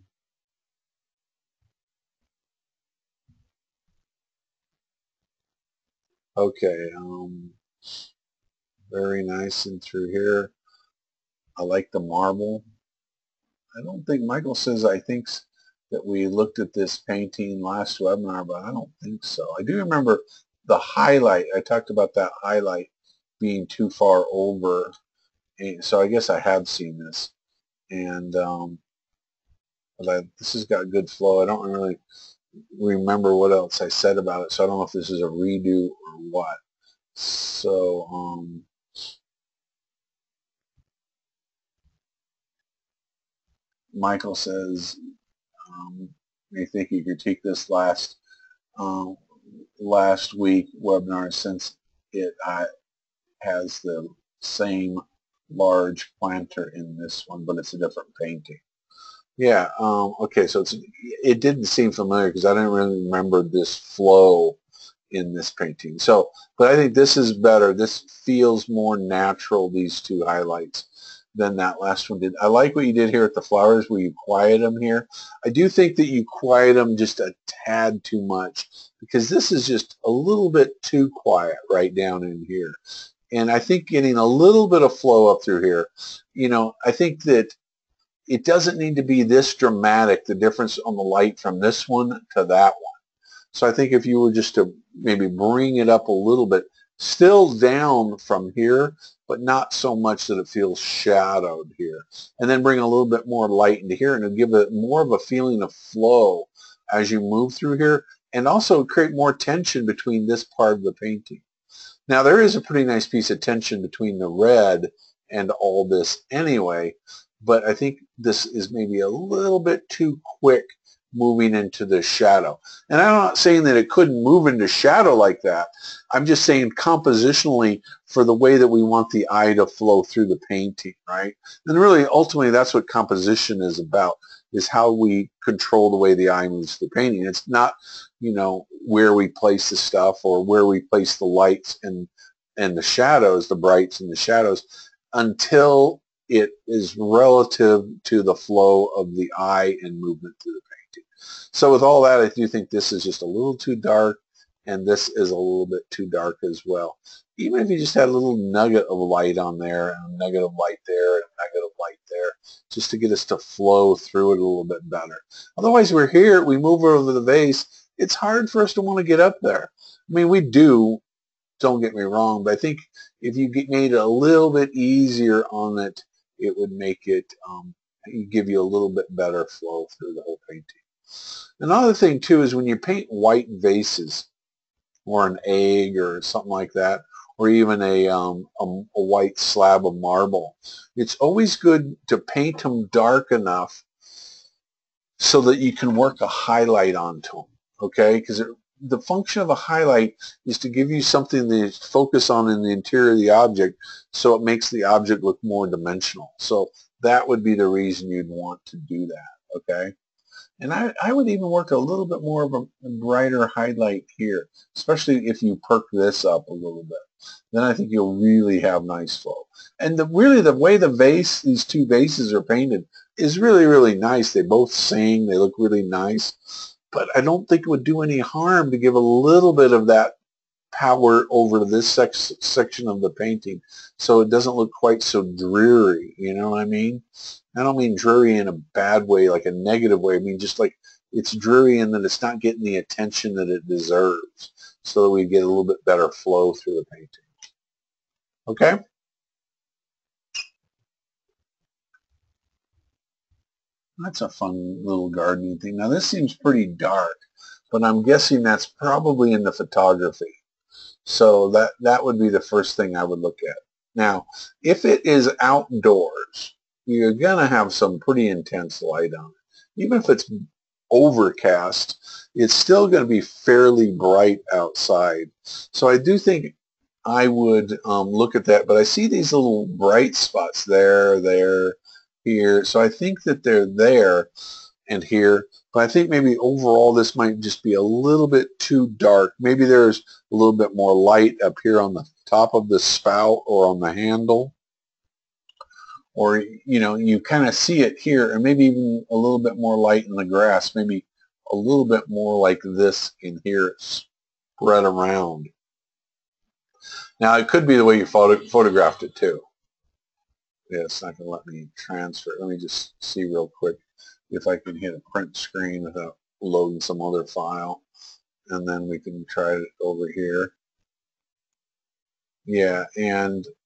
A: okay. Um, very nice. And through here, I like the marble. I don't think Michael says I think that we looked at this painting last webinar, but I don't think so. I do remember the highlight. I talked about that highlight being too far over, and so I guess I have seen this. and um, but I, this has got good flow. I don't really remember what else I said about it, so I don't know if this is a redo or what. So um, Michael says, um, I think you critique this last um, last week webinar since it uh, has the same large planter in this one, but it's a different painting. Yeah, um, okay, so it's, it didn't seem familiar because I didn't really remember this flow in this painting. So, but I think this is better. This feels more natural, these two highlights, than that last one did. I like what you did here at the flowers where you quiet them here. I do think that you quiet them just a tad too much because this is just a little bit too quiet right down in here. And I think getting a little bit of flow up through here, you know, I think that it doesn't need to be this dramatic, the difference on the light from this one to that one. So I think if you were just to maybe bring it up a little bit, still down from here, but not so much that it feels shadowed here. And then bring a little bit more light into here and it'll give it more of a feeling of flow as you move through here and also create more tension between this part of the painting. Now there is a pretty nice piece of tension between the red and all this anyway, but I think this is maybe a little bit too quick moving into the shadow. And I'm not saying that it couldn't move into shadow like that. I'm just saying compositionally for the way that we want the eye to flow through the painting, right? And really, ultimately, that's what composition is about, is how we control the way the eye moves through the painting. It's not, you know, where we place the stuff or where we place the lights and, and the shadows, the brights and the shadows, until it is relative to the flow of the eye and movement through the painting. So with all that, I do think this is just a little too dark, and this is a little bit too dark as well. Even if you just had a little nugget of light on there, and a nugget of light there, and a nugget of light there, just to get us to flow through it a little bit better. Otherwise, we're here, we move over the vase, it's hard for us to want to get up there. I mean, we do, don't get me wrong, but I think if you get made it a little bit easier on it, it would make it um, give you a little bit better flow through the whole painting. Another thing too is when you paint white vases or an egg or something like that, or even a, um, a, a white slab of marble, it's always good to paint them dark enough so that you can work a highlight onto them, okay? Because the function of a highlight is to give you something to focus on in the interior of the object so it makes the object look more dimensional. So that would be the reason you'd want to do that, okay? And I, I would even work a little bit more of a, a brighter highlight here, especially if you perk this up a little bit. Then I think you'll really have nice flow. And the, really the way the vase, these two vases are painted is really, really nice. They both sing. They look really nice. But I don't think it would do any harm to give a little bit of that power over to this sec section of the painting so it doesn't look quite so dreary, you know what I mean? I don't mean dreary in a bad way, like a negative way. I mean just like it's dreary and that it's not getting the attention that it deserves so that we get a little bit better flow through the painting. Okay? That's a fun little gardening thing. Now this seems pretty dark, but I'm guessing that's probably in the photography. So that, that would be the first thing I would look at. Now, if it is outdoors, you're going to have some pretty intense light on it. Even if it's overcast, it's still going to be fairly bright outside. So I do think I would um, look at that, but I see these little bright spots there, there, here. So I think that they're there and here. But I think maybe overall this might just be a little bit too dark. Maybe there's a little bit more light up here on the top of the spout or on the handle. Or, you know, you kind of see it here, and maybe even a little bit more light in the grass, maybe a little bit more like this in here spread around. Now, it could be the way you photo photographed it too. Yeah, it's not going to let me transfer. Let me just see real quick if I can hit a print screen without loading some other file, and then we can try it over here. Yeah, and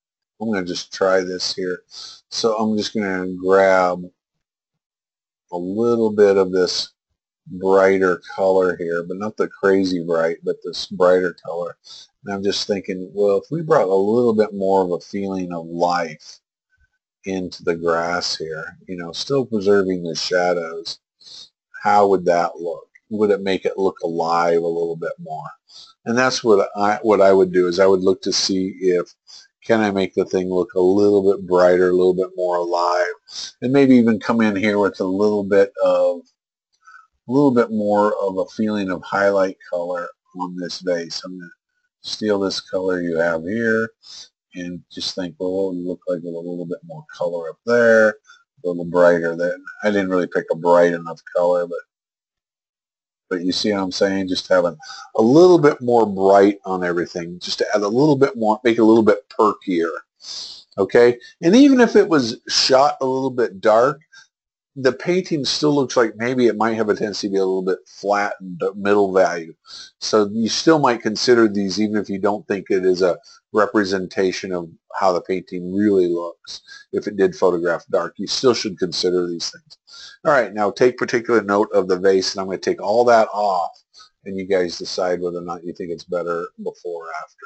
A: I'm going to just try this here. So I'm just going to grab a little bit of this brighter color here, but not the crazy bright, but this brighter color. And I'm just thinking, well, if we brought a little bit more of a feeling of life into the grass here, you know, still preserving the shadows, how would that look? Would it make it look alive a little bit more? And that's what I what I would do, is I would look to see if can I make the thing look a little bit brighter, a little bit more alive, and maybe even come in here with a little bit of a little bit more of a feeling of highlight color on this vase. I'm going to steal this color you have here and just think, well, what would look like with a little bit more color up there, a little brighter there. I didn't really pick a bright enough color, but but you see what I'm saying? Just having a little bit more bright on everything, just to add a little bit more, make it a little bit perkier. Okay? And even if it was shot a little bit dark, the painting still looks like maybe it might have a tendency to be a little bit flat and middle value. So you still might consider these, even if you don't think it is a representation of how the painting really looks. If it did photograph dark, you still should consider these things. All right, now take particular note of the vase, and I'm going to take all that off, and you guys decide whether or not you think it's better before or after.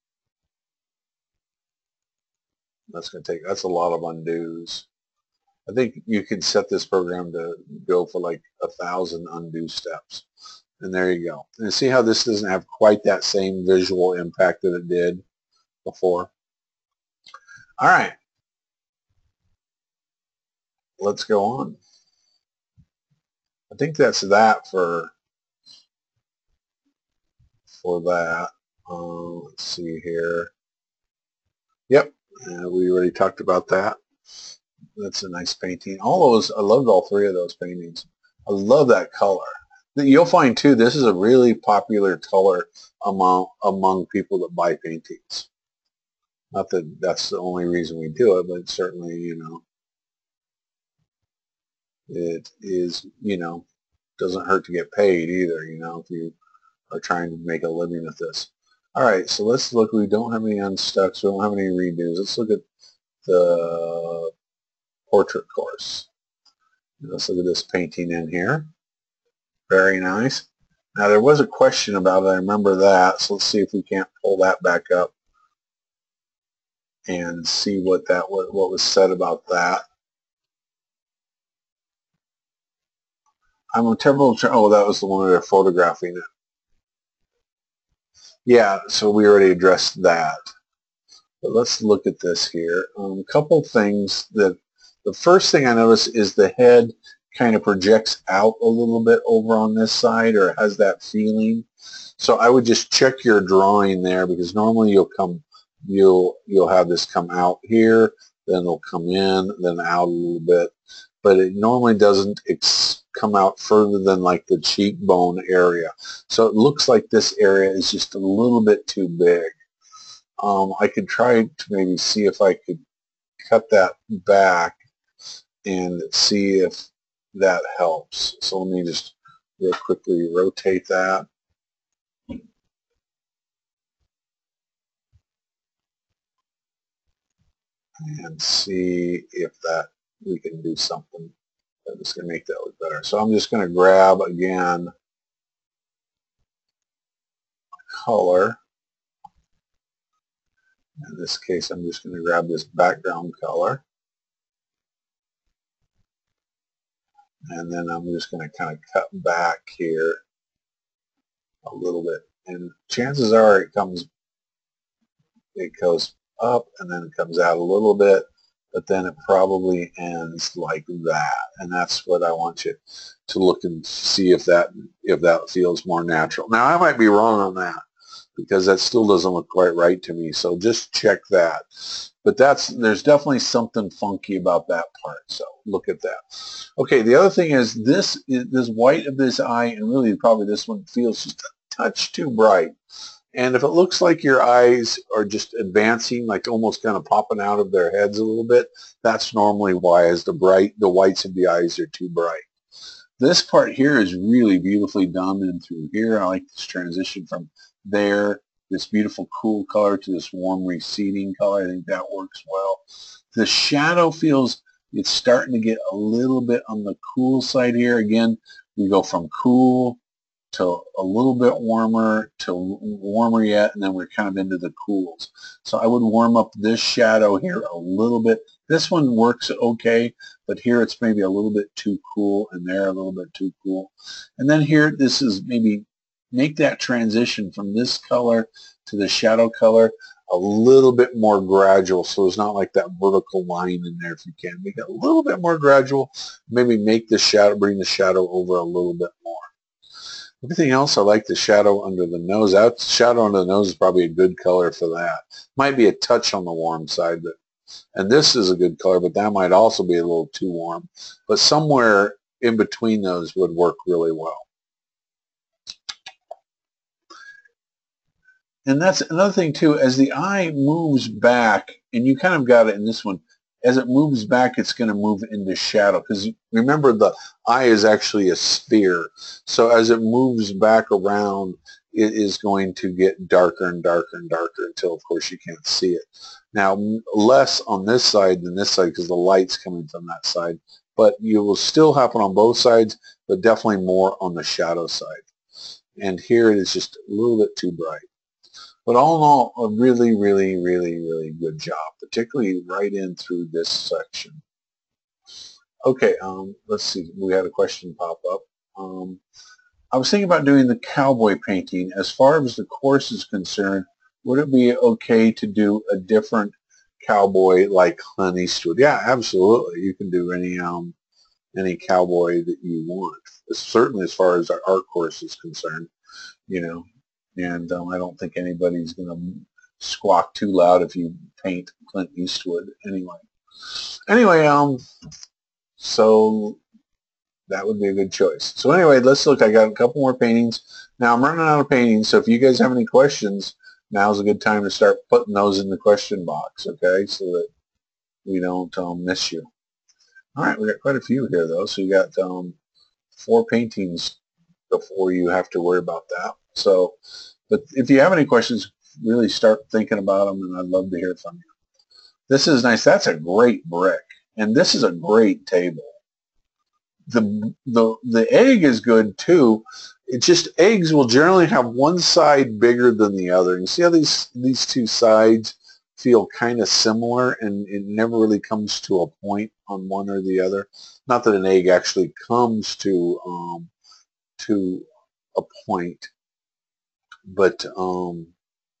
A: That's going to take, that's a lot of undos. I think you can set this program to go for like a thousand undo steps. And there you go. And see how this doesn't have quite that same visual impact that it did before? All right. Let's go on. I think that's that for, for that. Uh, let's see here. Yep. Uh, we already talked about that. That's a nice painting. All those, I loved all three of those paintings. I love that color. You'll find too, this is a really popular color among among people that buy paintings. Not that that's the only reason we do it, but certainly, you know, it is, you know, doesn't hurt to get paid either, you know, if you are trying to make a living at this. All right, so let's look. We don't have any unstucks. We don't have any redos. Let's look at the portrait course. Let's look at this painting in here. Very nice. Now there was a question about it. I remember that. So let's see if we can't pull that back up and see what that what, what was said about that. I'm a terrible. Oh, that was the one where they're photographing it. Yeah. So we already addressed that. But let's look at this here. Um, a couple things that the first thing I notice is the head kind of projects out a little bit over on this side, or has that feeling. So I would just check your drawing there, because normally you'll come, you'll you'll have this come out here, then it'll come in, then out a little bit, but it normally doesn't ex come out further than like the cheekbone area. So it looks like this area is just a little bit too big. Um, I could try to maybe see if I could cut that back and see if that helps. So let me just real quickly rotate that. And see if that we can do something that's going to make that look better. So I'm just going to grab again color. In this case, I'm just going to grab this background color. And then I'm just going to kind of cut back here a little bit. And chances are it comes, it goes up and then it comes out a little bit, but then it probably ends like that. And that's what I want you to look and see if that, if that feels more natural. Now, I might be wrong on that, because that still doesn't look quite right to me. So just check that. But that's, there's definitely something funky about that part. So look at that. Okay, the other thing is this, this white of this eye, and really probably this one, feels just a touch too bright. And if it looks like your eyes are just advancing, like almost kind of popping out of their heads a little bit, that's normally why, as the bright, the whites of the eyes are too bright. This part here is really beautifully done, and through here, I like this transition from there this beautiful cool color to this warm receding color. I think that works well. The shadow feels it's starting to get a little bit on the cool side here. Again, we go from cool to a little bit warmer to warmer yet, and then we're kind of into the cools. So I would warm up this shadow here a little bit. This one works okay, but here it's maybe a little bit too cool, and there a little bit too cool. And then here, this is maybe make that transition from this color to the shadow color a little bit more gradual, so it's not like that vertical line in there. If you can make it a little bit more gradual, maybe make the shadow, bring the shadow over a little bit more. Everything else, I like the shadow under the nose. That shadow under the nose is probably a good color for that. Might be a touch on the warm side, but and this is a good color, but that might also be a little too warm. But somewhere in between those would work really well. And that's another thing too, as the eye moves back, and you kind of got it in this one, as it moves back, it's going to move into shadow. Because remember, the eye is actually a sphere. So as it moves back around, it is going to get darker and darker and darker until, of course, you can't see it. Now, less on this side than this side because the light's coming from that side. But you will still happen on both sides, but definitely more on the shadow side. And here it is just a little bit too bright. But all in all, a really, really, really, really good job, particularly right in through this section. Okay, um, let's see. We had a question pop up. Um, I was thinking about doing the cowboy painting. As far as the course is concerned, would it be okay to do a different cowboy like Clint Eastwood? Yeah, absolutely. You can do any um, any cowboy that you want. Certainly, as far as our art course is concerned, you know. And um, I don't think anybody's going to squawk too loud if you paint Clint Eastwood anyway. Anyway, um, so that would be a good choice. So anyway, let's look. I got a couple more paintings. Now I'm running out of paintings, so if you guys have any questions, now's a good time to start putting those in the question box, okay, so that we don't um, miss you. All right, we got quite a few here, though. So you got um, four paintings before you have to worry about that. So, but if you have any questions, really start thinking about them, and I'd love to hear from you. This is nice. That's a great brick, and this is a great table. The the the egg is good too. It's just eggs will generally have one side bigger than the other. You see how these these two sides feel kind of similar, and it never really comes to a point on one or the other. Not that an egg actually comes to um, to a point, but um,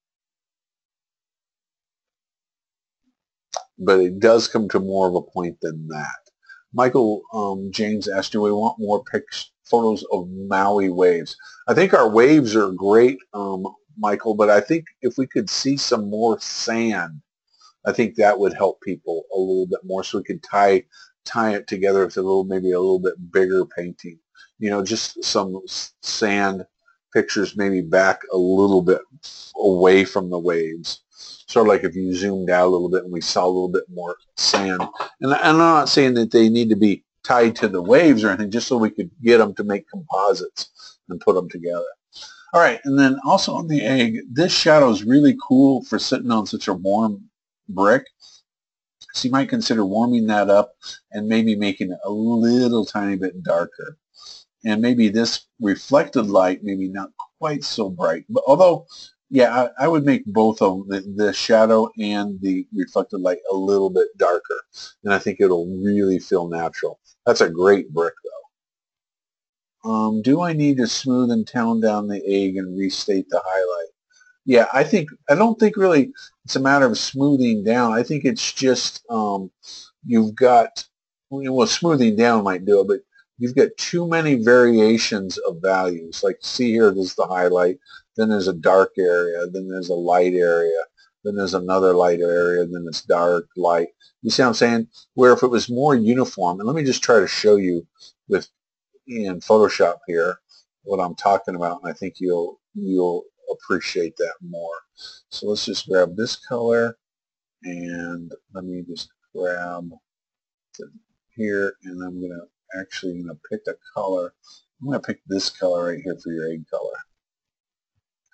A: but it does come to more of a point than that. Michael um, James asked, do we want more pics, photos of Maui waves? I think our waves are great, um, Michael, but I think if we could see some more sand, I think that would help people a little bit more, so we could tie tie it together with a little, maybe a little bit bigger painting. You know, just some sand pictures, maybe back a little bit away from the waves. Sort of like if you zoomed out a little bit and we saw a little bit more sand. And I'm not saying that they need to be tied to the waves or anything, just so we could get them to make composites and put them together. All right, and then also on the egg, this shadow is really cool for sitting on such a warm brick. So you might consider warming that up and maybe making it a little tiny bit darker. And maybe this reflected light, maybe not quite so bright. But although, yeah, I, I would make both of them, the, the shadow and the reflected light, a little bit darker. And I think it'll really feel natural. That's a great brick, though. Um, do I need to smooth and tone down the egg and restate the highlight? Yeah, I think, I don't think really it's a matter of smoothing down. I think it's just, um, you've got, well, smoothing down might do it, but you've got too many variations of values. Like, see here, this is the highlight, then there's a dark area, then there's a light area, then there's another light area, then it's dark, light. You see what I'm saying? Where if it was more uniform, and let me just try to show you with in Photoshop here what I'm talking about, and I think you'll you'll appreciate that more. So let's just grab this color, and let me just grab here, and I'm going to actually going to pick a color. I'm going to pick this color right here for your egg color.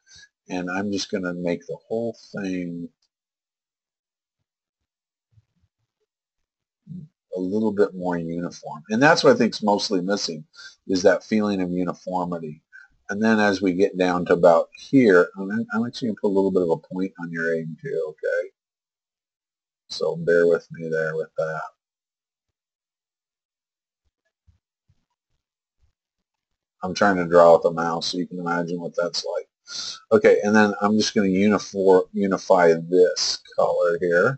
A: and I'm just going to make the whole thing a little bit more uniform. And that's what I think is mostly missing, is that feeling of uniformity. And then as we get down to about here, I'm, I'm actually going to put a little bit of a point on your egg too, okay? So bear with me there with that. I'm trying to draw with a mouse, so you can imagine what that's like. Okay, and then I'm just going to uniform, unify this color here.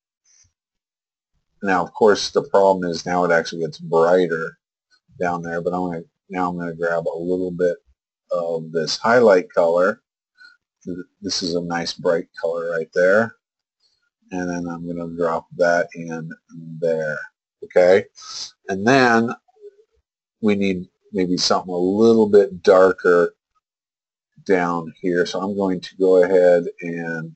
A: Now, of course, the problem is now it actually gets brighter down there, but I'm going to, now I'm going to grab a little bit of this highlight color. This is a nice bright color right there. And then I'm going to drop that in there. Okay? And then we need maybe something a little bit darker down here. So I'm going to go ahead and,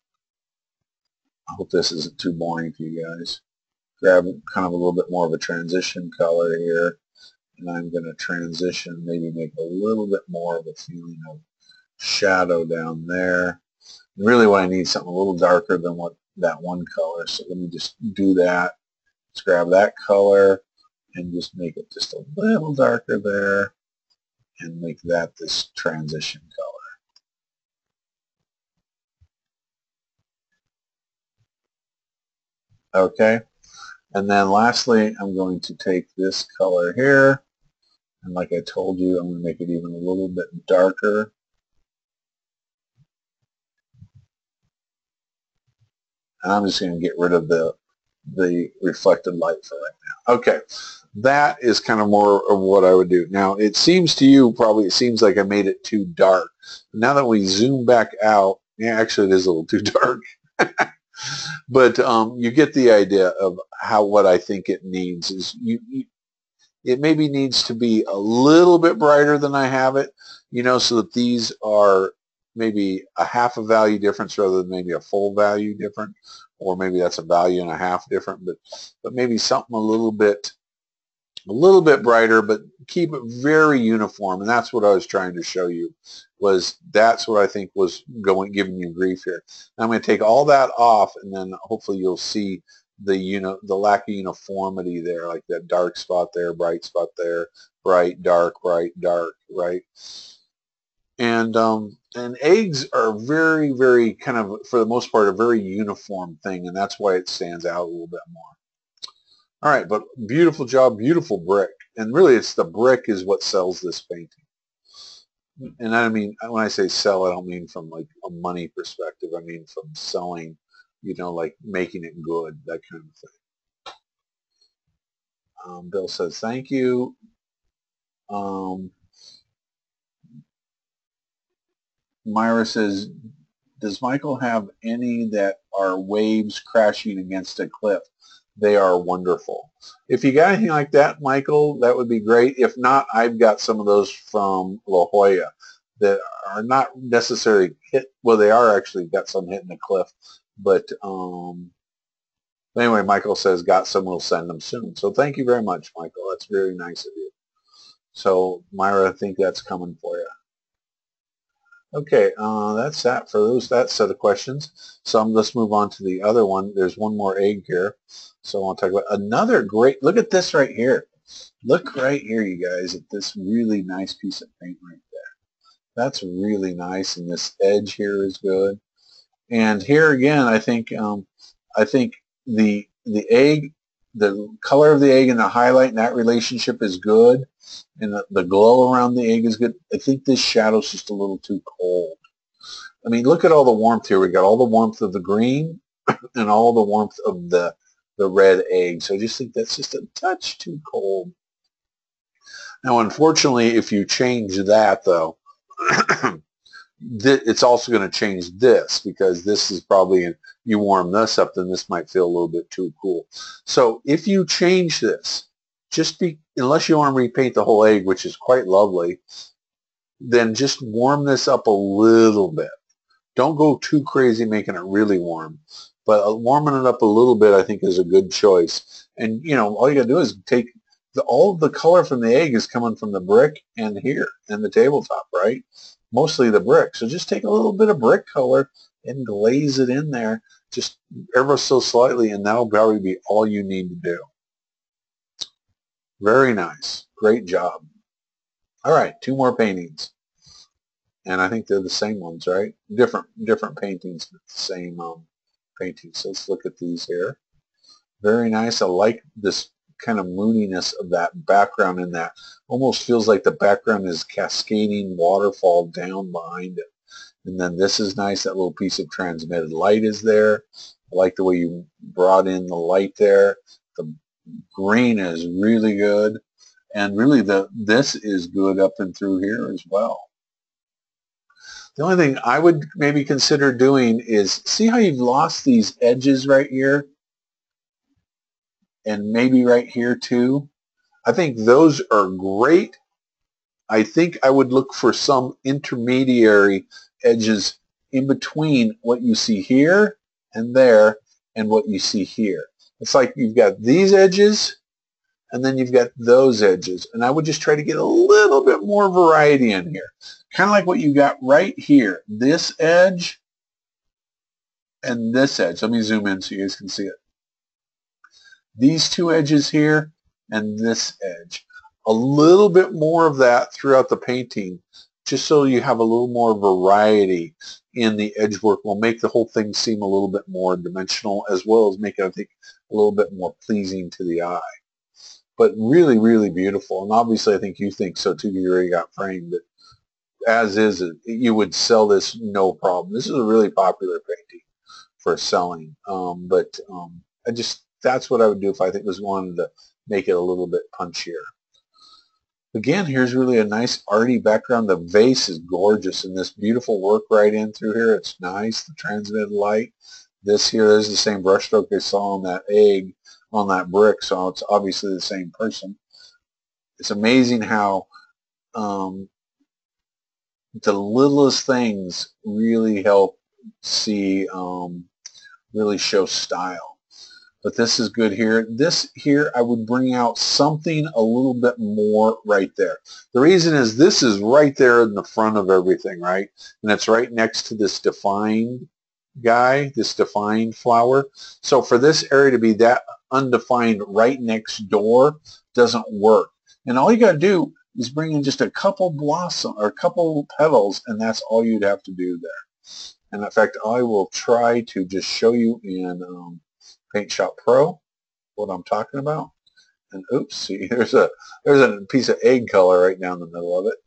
A: I hope this isn't too boring for you guys, grab kind of a little bit more of a transition color here. And I'm going to transition, maybe make a little bit more of a feeling of shadow down there. And really what I need is something a little darker than what that one color. So let me just do that. Let's grab that color and just make it just a little darker there and make that this transition color. Okay. And then lastly, I'm going to take this color here, and like I told you, I'm going to make it even a little bit darker. And I'm just going to get rid of the the reflected light for right now. Okay, that is kind of more of what I would do. Now, it seems to you, probably it seems like I made it too dark. Now that we zoom back out, yeah, actually it is a little too dark. But um, you get the idea of how what I think it needs is you, you it maybe needs to be a little bit brighter than I have it, you know, so that these are maybe a half a value difference rather than maybe a full value different, or maybe that's a value and a half different, but but maybe something a little bit a little bit brighter, but keep it very uniform. And that's what I was trying to show you, was that's what I think was going giving you grief here. Now I'm going to take all that off, and then hopefully you'll see the you know the lack of uniformity there, like that dark spot there, bright spot there, bright, dark, bright, dark, right? And um, and eggs are very, very kind of, for the most part, a very uniform thing, and that's why it stands out a little bit more. All right, but beautiful job, beautiful brick. And really, it's the brick is what sells this painting. And I mean, when I say sell, I don't mean from like a money perspective. I mean from selling, you know, like making it good, that kind of thing. Um, Bill says, thank you. Um, Myra says, does Michael have any that are waves crashing against a cliff? They are wonderful. If you got anything like that, Michael, that would be great. If not, I've got some of those from La Jolla that are not necessarily hit. Well, they are actually got some hitting the cliff. But um, anyway, Michael says, got some, we'll send them soon. So thank you very much, Michael. That's very nice of you. So Myra, I think that's coming for you. Okay, uh, that's that for those that set of questions. So um, let's move on to the other one. There's one more egg here. So I want to talk about another great, look at this right here. Look right here, you guys, at this really nice piece of paint right there. That's really nice, and this edge here is good. And here again, I think um, I think the the egg, the color of the egg and the highlight and that relationship is good, and the, the glow around the egg is good. I think this shadow's just a little too cold. I mean, look at all the warmth here. We got all the warmth of the green and all the warmth of the the red egg. So I just think that's just a touch too cold. Now, unfortunately, if you change that, though, it's also going to change this, because this is probably, you warm this up, then this might feel a little bit too cool. So if you change this, just be, unless you want to repaint the whole egg, which is quite lovely, then just warm this up a little bit. Don't go too crazy making it really warm, but warming it up a little bit I think is a good choice. And you know, all you gotta do is take the, all of the color from the egg is coming from the brick and here and the tabletop, right? mostly the brick. So just take a little bit of brick color and glaze it in there, just ever so slightly, and that'll probably be all you need to do. Very nice. Great job. All right, two more paintings. And I think they're the same ones, right? Different different paintings, but the same um, paintings. So let's look at these here. Very nice. I like this kind of moodiness of that background in that. Almost feels like the background is cascading waterfall down behind it. And then this is nice. That little piece of transmitted light is there. I like the way you brought in the light there. The green is really good. And really the this is good up and through here as well. The only thing I would maybe consider doing is, see how you've lost these edges right here? And maybe right here too? I think those are great. I think I would look for some intermediary edges in between what you see here and there and what you see here. It's like you've got these edges and then you've got those edges. And I would just try to get a little bit more variety in here. Kind of like what you got right here. This edge and this edge. Let me zoom in so you guys can see it. These two edges here and this edge. A little bit more of that throughout the painting, just so you have a little more variety in the edge work, will make the whole thing seem a little bit more dimensional, as well as make it, I think, a little bit more pleasing to the eye. But really, really beautiful. And obviously I think you think so too. You already got framed. But as is, you would sell this no problem. This is a really popular painting for selling. Um, but um, I just, that's what I would do if I think was wanted to make it a little bit punchier. Again, here's really a nice arty background. The vase is gorgeous, and this beautiful work right in through here. It's nice, the transmitted light. This here is the same brushstroke I saw on that egg, on that brick, so it's obviously the same person. It's amazing how um, the littlest things really help see, um, really show style. But this is good here. This here, I would bring out something a little bit more right there. The reason is this is right there in the front of everything, right? And it's right next to this defined guy, this defined flower. So for this area to be that undefined right next door doesn't work. And all you got to do is bring in just a couple blossom or a couple petals, and that's all you'd have to do there. And in fact, I will try to just show you in um, Paint Shop Pro what I'm talking about. And oops, see, there's a there's a piece of egg color right down the middle of it.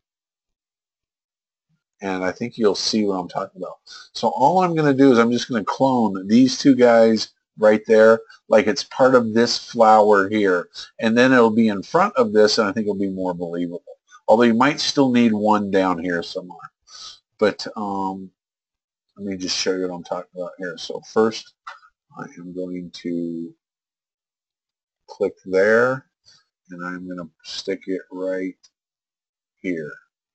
A: And I think you'll see what I'm talking about. So all I'm going to do is I'm just going to clone these two guys right there, like it's part of this flower here. And then it'll be in front of this, and I think it'll be more believable. Although you might still need one down here somewhere. But um, let me just show you what I'm talking about here. So first, I am going to click there, and I'm going to stick it right here.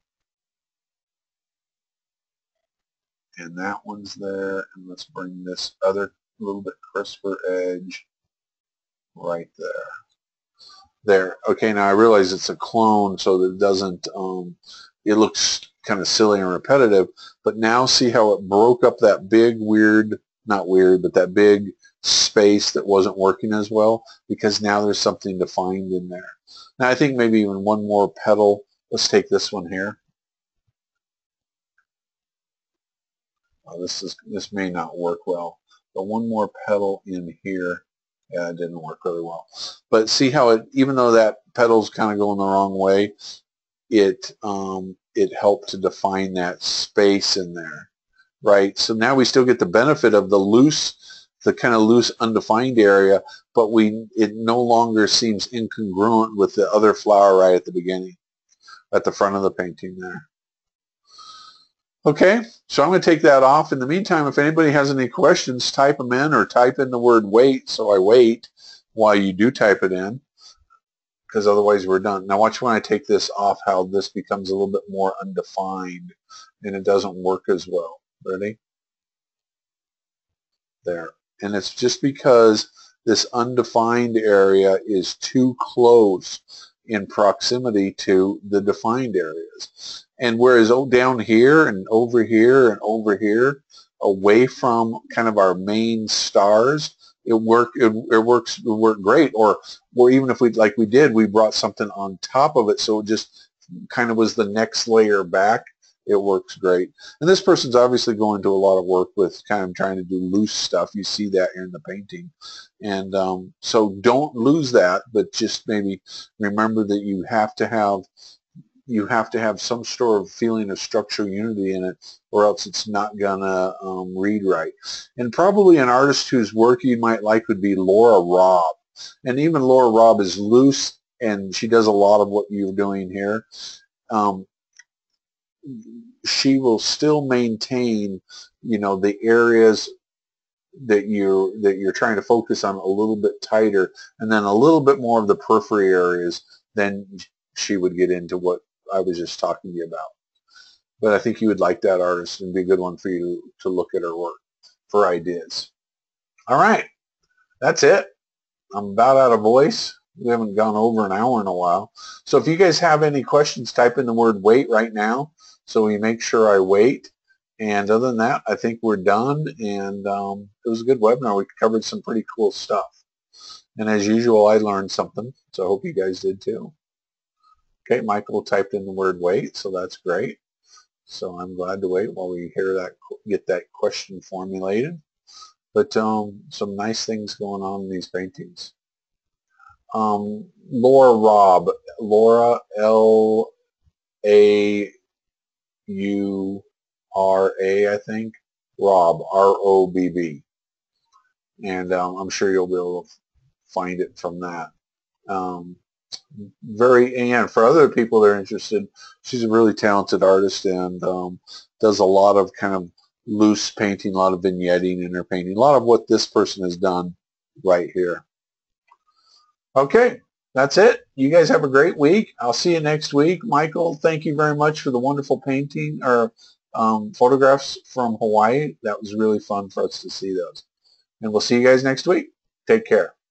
A: And that one's there, and let's bring this other little bit crisper edge right there. There. Okay, now I realize it's a clone, so that it doesn't, um, it looks kind of silly and repetitive, but now see how it broke up that big weird, not weird, but that big space that wasn't working as well, because now there's something defined in there. Now I think maybe even one more petal. Let's take this one here. Oh, this is this may not work well, but one more petal in here. Yeah, it didn't work really well. But see how it, even though that petal's kind of going the wrong way, it um, it helped to define that space in there, right? So now we still get the benefit of the loose, the kind of loose undefined area, but we it no longer seems incongruent with the other flower right at the beginning, at the front of the painting there. Okay, so I'm going to take that off. In the meantime, if anybody has any questions, type them in, or type in the word wait, so I wait while you do type it in, because otherwise we're done. Now watch when I take this off how this becomes a little bit more undefined and it doesn't work as well. Ready? There. And it's just because this undefined area is too close in proximity to the defined areas. And whereas oh, down here and over here and over here, away from kind of our main stars, it work it, it works it worked great. Or or even if we like we did, we brought something on top of it, so it just kind of was the next layer back. It works great. And this person's obviously going to a lot of work with kind of trying to do loose stuff. You see that here in the painting. And um, so don't lose that, but just maybe remember that you have to have you have to have some sort of feeling of structural unity in it, or else it's not gonna um, read right. And probably an artist whose work you might like would be Laura Robb. And even Laura Robb is loose, and she does a lot of what you're doing here. Um, she will still maintain, you know, the areas that you're that you're trying to focus on a little bit tighter, and then a little bit more of the periphery areas. Then she would get into what I was just talking to you about. But I think you would like that artist, and be a good one for you to look at her work for ideas. All right, that's it. I'm about out of voice. We haven't gone over an hour in a while. So if you guys have any questions, type in the word wait right now, so we make sure I wait. And other than that, I think we're done. And um, it was a good webinar. We covered some pretty cool stuff. And as usual, I learned something. So I hope you guys did too. Okay, Michael typed in the word wait, so that's great. So I'm glad to wait while we hear that, get that question formulated. But um, some nice things going on in these paintings. Um, Laura Robb, Laura L A U R A, I think, Robb, R O B B. And um, I'm sure you'll be able to find it from that. Um, very, and for other people that are interested, she's a really talented artist, and um, does a lot of kind of loose painting, a lot of vignetting in her painting, a lot of what this person has done right here. Okay, that's it. You guys have a great week. I'll see you next week. Michael, thank you very much for the wonderful painting or um, photographs from Hawaii. That was really fun for us to see those. And we'll see you guys next week. Take care.